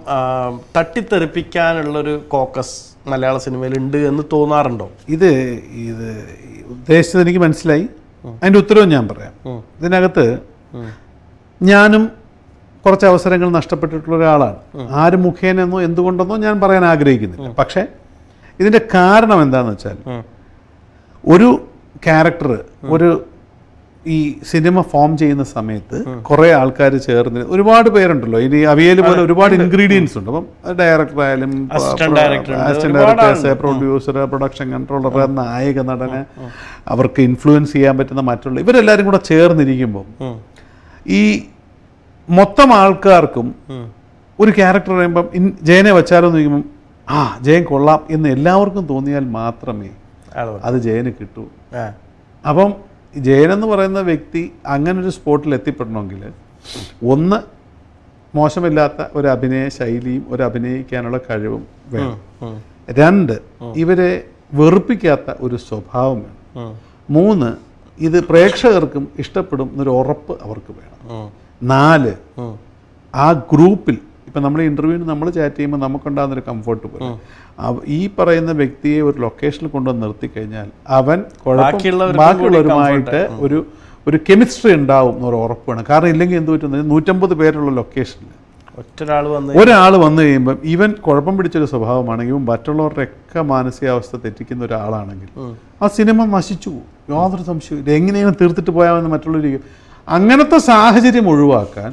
തട്ടിത്തെറിപ്പിക്കാനുള്ളൊരു കോക്കസ് മലയാള സിനിമയിൽ ഉണ്ട് എന്ന് തോന്നാറുണ്ടോ? ഇത് ഇത് ഉദ്ദേശിച്ചത് എനിക്ക് മനസ്സിലായി. അതിൻ്റെ ഉത്തരവും ഞാൻ പറയാം. ഇതിനകത്ത് ഞാനും കുറച്ച് അവസരങ്ങൾ നഷ്ടപ്പെട്ടിട്ടുള്ള ഒരാളാണ്. ആര് മുഖേനെന്നോ എന്തുകൊണ്ടെന്നോ ഞാൻ പറയാൻ ആഗ്രഹിക്കുന്നില്ല. പക്ഷേ ഇതിൻ്റെ കാരണം എന്താണെന്ന് വെച്ചാൽ, ഒരു ക്യാരക്ടർ ഒരു ഈ സിനിമ ഫോം ചെയ്യുന്ന സമയത്ത് കുറേ ആൾക്കാർ ചേർന്ന് ഒരുപാട് പേരുണ്ടല്ലോ. ഇനി അവിയൽ പോലെ ഒരുപാട് ഇൻഗ്രീഡിയൻസ് ഉണ്ട്. അപ്പം ഡയറക്ടർ ആയാലും assistant directors, producer, production controller, നായക നടന്, അവർക്ക് ഇൻഫ്ലുവൻസ് ചെയ്യാൻ പറ്റുന്ന മറ്റുള്ള ഇവരെല്ലാവരും കൂടെ ചേർന്നിരിക്കുമ്പോൾ ഈ മൊത്തം ആൾക്കാർക്കും ഒരു ക്യാരക്ടർ പറയുമ്പം ജയനെ വെച്ചാലോ എന്ന് ചോദിക്കുമ്പം ആ ജയൻ കൊള്ളാം എന്ന് എല്ലാവർക്കും തോന്നിയാൽ മാത്രമേ അത് ജയന് കിട്ടൂ. അപ്പം ജയനെന്ന് പറയുന്ന വ്യക്തി അങ്ങനെ ഒരു സ്പോട്ടിൽ എത്തിപ്പെടണമെങ്കിൽ ഒന്ന് മോശമില്ലാത്ത ഒരു അഭിനയ ശൈലിയും ഒരു അഭിനയിക്കാനുള്ള കഴിവും വേണം. രണ്ട്, ഇവരെ വെറുപ്പിക്കാത്ത ഒരു സ്വഭാവം വേണം. മൂന്ന്, ഇത് പ്രേക്ഷകർക്കും ഇഷ്ടപ്പെടും എന്നൊരു ഉറപ്പ് അവർക്ക് വേണം. നാല്, ആ ഗ്രൂപ്പിൽ ഇപ്പം നമ്മൾ ഇൻ്റർവ്യൂവിന് നമ്മൾ ചാറ്റ് ചെയ്യുമ്പോൾ നമുക്കുണ്ടാകുന്നൊരു കംഫർട്ട് പോലെ ഈ പറയുന്ന വ്യക്തിയെ ഒരു ലൊക്കേഷനിൽ കൊണ്ടുവന്ന് നിർത്തിക്കഴിഞ്ഞാൽ അവൻ ബാക്കിയുള്ളവരുമായിട്ട് ഒരു ഒരു കെമിസ്ട്രി ഉണ്ടാവും എന്നൊരു ഉറപ്പ് വേണം. കാരണം ഇല്ലെങ്കിൽ എന്ത് പറ്റുന്നത്, നൂറ്റമ്പത് പേരുള്ള ലൊക്കേഷനിൽ ഒറ്റൊരാൾ വന്ന് ഒരാൾ വന്നു കഴിയുമ്പം ഇവൻ കുഴപ്പം പിടിച്ചൊരു സ്വഭാവമാണെങ്കിൽ ഇവൻ മറ്റുള്ളവരുടെയൊക്കെ മാനസികാവസ്ഥ തെറ്റിക്കുന്ന ഒരാളാണെങ്കിൽ ആ സിനിമ നശിച്ചു പോകും. യാതൊരു സംശയവും. എങ്ങനെയാണ് തീർത്തിട്ട് പോയാമെന്ന് മറ്റുള്ളവർ. അങ്ങനത്തെ സാഹചര്യം ഒഴിവാക്കാൻ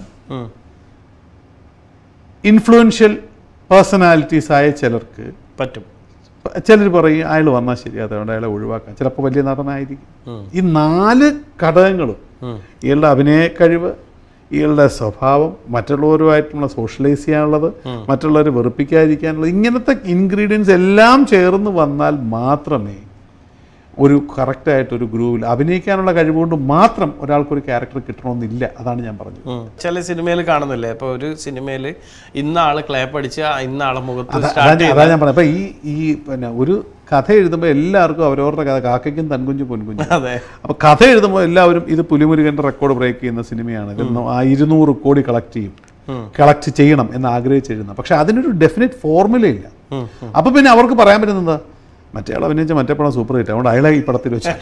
ഇൻഫ്ലുവൻഷ്യൽ പേഴ്സണാലിറ്റീസ് ആയ ചിലർക്ക് പറ്റും. ചിലർ പറയും അയാൾ വന്നാൽ ശരി, അതുകൊണ്ട് അയാളെ ഒഴിവാക്കാൻ. ചിലപ്പോൾ വലിയ നടനായിരിക്കും. ഈ നാല് ഘടകങ്ങളും, ഇയാളുടെ അഭിനയ കഴിവ്, ഇയാളുടെ സ്വഭാവം, മറ്റുള്ളവരുമായിട്ടുള്ള സോഷ്യലൈസ് ചെയ്യാനുള്ളത്, മറ്റുള്ളവരെ വെറുപ്പിക്കാതിരിക്കാനുള്ളത്, ഇങ്ങനത്തെ ഇൻഗ്രീഡിയൻസ് എല്ലാം ചേർന്ന് വന്നാൽ മാത്രമേ ഒരു കറക്റ്റായിട്ടൊരു ഗ്രൂവിൽ അഭിനയിക്കാനുള്ള കഴിവുകൊണ്ട് മാത്രം ഒരാൾക്കൊരു ക്യാരക്ടർ കിട്ടണമെന്നില്ല. അതാണ് ഞാൻ പറഞ്ഞത്. ചില സിനിമയിൽ കാണുന്നില്ലേ, ഇപ്പോൾ ഒരു സിനിമയിൽ ഇന്ന ആള് ക്ലാപ്പ് അടിച്ച് ഇന്ന ആളെ മുഖത്ത് അതാണ് ഞാൻ പറഞ്ഞത്. അപ്പം ഈ ഈ പിന്നെ ഒരു കഥ എഴുതുമ്പോൾ എല്ലാവർക്കും അവരവരുടെ കഥ, കാക്കയ്ക്കും തൻകുഞ്ചും പൊൻകുഞ്ചും. അതെ. അപ്പോൾ കഥ എഴുതുമ്പോൾ എല്ലാവരും ഇത് പുലിമുരുകൻ്റെ റെക്കോർഡ് ബ്രേക്ക് ചെയ്യുന്ന സിനിമയാണ്, ആ ഇരുന്നൂറ് കോടി കളക്ട് ചെയ്യും, കളക്ട് ചെയ്യണം എന്ന് ആഗ്രഹിച്ചെഴുതുന്നത്. പക്ഷെ അതിനൊരു ഡെഫിനറ്റ് ഫോർമുലയില്ല. അപ്പോൾ പിന്നെ അവർക്ക് പറയാൻ പറ്റുന്നത് മറ്റേ ആൾ അഭിനയിച്ച മറ്റേ പടം സൂപ്പർ ഹിറ്റ്, അതുകൊണ്ട് അയാളെ ഈ പടത്തിൽ വെച്ചാൽ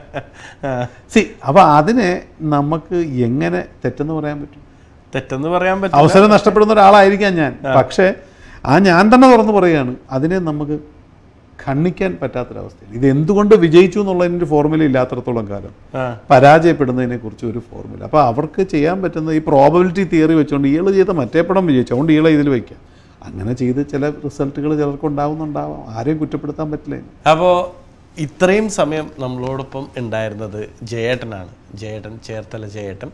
സി. അപ്പോൾ അതിനെ നമുക്ക് എങ്ങനെ തെറ്റെന്ന് പറയാൻ പറ്റും? തെറ്റെന്ന് പറയാൻ പറ്റും. അവസരം നഷ്ടപ്പെടുന്ന ഒരാളായിരിക്കാം ഞാൻ. പക്ഷേ ആ ഞാൻ തന്നെ തുറന്നു പറയുകയാണ്, അതിനെ നമുക്ക് ഖണ്ഡിക്കാൻ പറ്റാത്തൊരവസ്ഥയിൽ. ഇത് എന്തുകൊണ്ട് വിജയിച്ചു എന്നുള്ളതിൻ്റെ ഒരു ഫോർമുല ഇല്ലാത്തടത്തോളം കാലം പരാജയപ്പെടുന്നതിനെ കുറിച്ച് ഒരു ഫോർമുല. അപ്പോൾ അവർക്ക് ചെയ്യാൻ പറ്റുന്ന ഈ പ്രോബബിലിറ്റി തിയറി വെച്ചുകൊണ്ട് ഇയാൾ ചെയ്ത മറ്റേ പടം വിജയിച്ചു, അതുകൊണ്ട് ഇയാളെ ഇതിൽ വയ്ക്കാം. അങ്ങനെ ചെയ്ത് ചില റിസൾട്ടുകൾ ചിലർക്ക് ഉണ്ടാവുന്നുണ്ടാവാം. ആരെയും കുറ്റപ്പെടുത്താൻ പറ്റില്ല. അപ്പോൾ ഇത്രയും സമയം നമ്മളോടൊപ്പം ഉണ്ടായിരുന്നത് ജയേട്ടനാണ്, ജയേട്ടൻ ചേർത്തല ജയേട്ടൻ.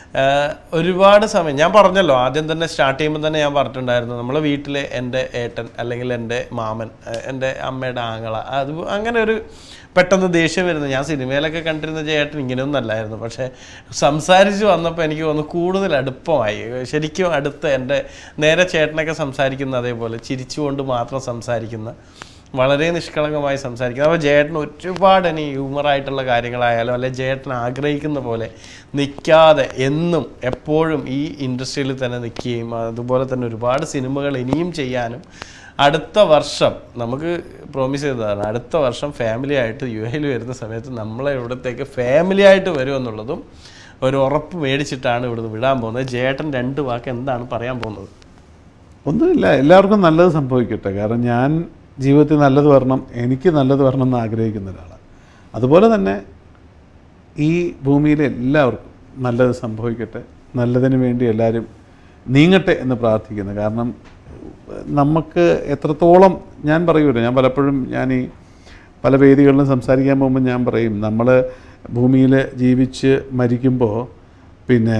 ഒരുപാട് സമയം ഞാൻ പറഞ്ഞല്ലോ, ആദ്യം തന്നെ സ്റ്റാർട്ട് ചെയ്യുമ്പോൾ തന്നെ ഞാൻ പറഞ്ഞിട്ടുണ്ടായിരുന്നു, നമ്മളെ വീട്ടിലെ എൻ്റെ ഏട്ടൻ അല്ലെങ്കിൽ എൻ്റെ മാമൻ, എൻ്റെ അമ്മയുടെ ആങ്ങള, അത് അങ്ങനെ ഒരു പെട്ടെന്ന് ദേഷ്യം വരുന്നത്. ഞാൻ സിനിമയിലൊക്കെ കണ്ടിരുന്ന ജയേട്ടൻ ഇങ്ങനെയൊന്നും അല്ലായിരുന്നു. പക്ഷേ സംസാരിച്ച് വന്നപ്പോൾ എനിക്ക് തോന്നുന്നു കൂടുതൽ അടുപ്പമായി. ശരിക്കും അടുത്ത് എൻ്റെ നേരെ ചേട്ടനൊക്കെ സംസാരിക്കുന്ന അതേപോലെ ചിരിച്ചുകൊണ്ട് മാത്രം സംസാരിക്കുന്ന, വളരെ നിഷ്കളങ്കമായി സംസാരിക്കുന്നത്. അപ്പോൾ ജയേട്ടൻ ഒരുപാട് ഇനി ഹ്യൂമറായിട്ടുള്ള കാര്യങ്ങളായാലും അല്ലെ ജയേട്ടൻ ആഗ്രഹിക്കുന്ന പോലെ നിൽക്കാതെ എന്നും എപ്പോഴും ഈ ഇൻഡസ്ട്രിയിൽ തന്നെ നിൽക്കുകയും അതുപോലെ തന്നെ ഒരുപാട് സിനിമകൾ ഇനിയും ചെയ്യാനും അടുത്ത വർഷം നമുക്ക് പ്രോമിസ് ചെയ്തതാണ്, അടുത്ത വർഷം ഫാമിലി ആയിട്ട് യു എയിൽ വരുന്ന സമയത്ത് നമ്മളെ ഇവിടത്തേക്ക് ഫാമിലി ആയിട്ട് വരുമെന്നുള്ളതും ഒരു ഉറപ്പ് മേടിച്ചിട്ടാണ് ഇവിടുന്ന് വിടാൻ പോകുന്നത്. ജയേട്ടൻ രണ്ട് വാക്ക് എന്താണ് പറയാൻ പോകുന്നത്? ഒന്നുമില്ല, എല്ലാവർക്കും നല്ലത് സംഭവിക്കട്ടെ. കാരണം ഞാൻ ജീവിതത്തിൽ നല്ലത് വരണം, എനിക്ക് നല്ലത് വരണം എന്ന് ആഗ്രഹിക്കുന്ന ഒരാളാണ്. അതുപോലെ തന്നെ ഈ ഭൂമിയിലെ എല്ലാവർക്കും നല്ലത് സംഭവിക്കട്ടെ, നല്ലതിന് വേണ്ടി എല്ലാവരും നീങ്ങട്ടെ എന്ന് പ്രാർത്ഥിക്കുന്നു. കാരണം നമുക്ക് എത്രത്തോളം, ഞാൻ പറയുമല്ലോ, ഞാൻ പലപ്പോഴും ഞാൻ ഈ പല വേദികളിലും സംസാരിക്കാൻ പോകുമ്പോൾ ഞാൻ പറയും, നമ്മൾ ഭൂമിയിൽ ജീവിച്ച് മരിക്കുമ്പോൾ പിന്നെ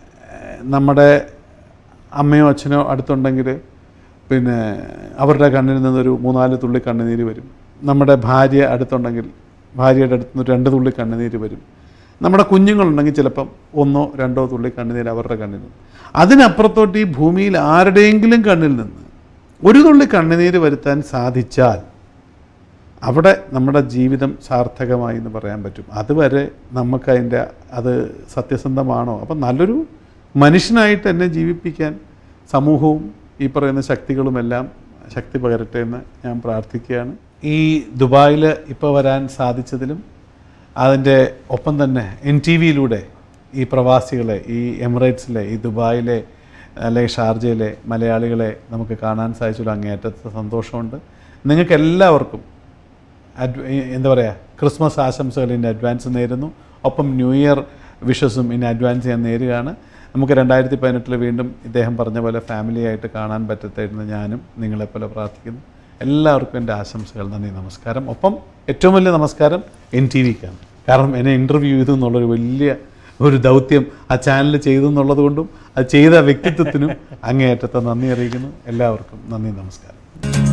നമ്മുടെ അമ്മയോ അച്ഛനോ അടുത്തുണ്ടെങ്കിൽ പിന്നെ അവരുടെ കണ്ണിൽ നിന്നൊരു മൂന്നാല് തുള്ളി കണ്ണുനീര് വരും. നമ്മുടെ ഭാര്യ അടുത്തുണ്ടെങ്കിൽ ഭാര്യയുടെ അടുത്ത് നിന്ന് രണ്ട് തുള്ളി കണ്ണുനീര് വരും. നമ്മുടെ കുഞ്ഞുങ്ങളുണ്ടെങ്കിൽ ചിലപ്പം ഒന്നോ രണ്ടോ തുള്ളി കണ്ണുനീര് അവരുടെ കണ്ണിൽ നിന്ന്. അതിനപ്പുറത്തോട്ട് ഈ ഭൂമിയിൽ ആരുടെയെങ്കിലും കണ്ണിൽ നിന്ന് ഒരു തുള്ളി കണ്ണുനീര് വരുത്താൻ സാധിച്ചാൽ അവിടെ നമ്മുടെ ജീവിതം സാർത്ഥകമായി എന്ന് പറയാൻ പറ്റും. അതുവരെ നമുക്കതിൻ്റെ അത് സത്യസന്ധമാണോ? അപ്പം നല്ലൊരു മനുഷ്യനായിട്ട് എന്നെ ജീവിപ്പിക്കാൻ സമൂഹവും ഈ പറയുന്ന ശക്തികളുമെല്ലാം ശക്തി പകരട്ടെ എന്ന് ഞാൻ പ്രാർത്ഥിക്കുകയാണ്. ഈ ദുബായിൽ ഇപ്പോൾ വരാൻ സാധിച്ചതിലും അതിൻ്റെ ഒപ്പം തന്നെ എൻ ടി വിയിലൂടെ ഈ പ്രവാസികളെ, ഈ എമിറേറ്റ്സിലെ, ഈ ദുബായിലെ അല്ലെങ്കിൽ ഷാർജയിലെ മലയാളികളെ നമുക്ക് കാണാൻ സാധിച്ചൊരു അങ്ങേയറ്റത്തെ സന്തോഷമുണ്ട്. നിങ്ങൾക്ക് എല്ലാവർക്കും അഡ്വ എന്താ പറയുക ക്രിസ്മസ് ആശംസകൾ ഇൻ അഡ്വാൻസ് നേരുന്നു. ഒപ്പം ന്യൂ ഇയർ വിഷസും ഇൻ അഡ്വാൻസ് ഞാൻ നേരുകയാണ്. നമുക്ക് രണ്ടായിരത്തി പതിനെട്ടിൽ വീണ്ടും ഇദ്ദേഹം പറഞ്ഞ പോലെ ഫാമിലി ആയിട്ട് കാണാൻ പറ്റത്തായിരുന്നു ഞാനും നിങ്ങളെപ്പോലെ പ്രാർത്ഥിക്കുന്നു. എല്ലാവർക്കും എൻ്റെ ആശംസകൾ. നന്ദി, നമസ്കാരം. ഒപ്പം ഏറ്റവും വലിയ നമസ്കാരം എൻ ടി വിക്കാണ്. കാരണം എന്നെ ഇൻ്റർവ്യൂ ചെയ്തു എന്നുള്ളൊരു വലിയ ഒരു ദൗത്യം ആ ചാനൽ ചെയ്തു എന്നുള്ളത് കൊണ്ടും അത് ചെയ്ത വ്യക്തിത്വത്തിനും അങ്ങേയറ്റത്തെ നന്ദി അറിയിക്കുന്നു. എല്ലാവർക്കും നന്ദി, നമസ്കാരം.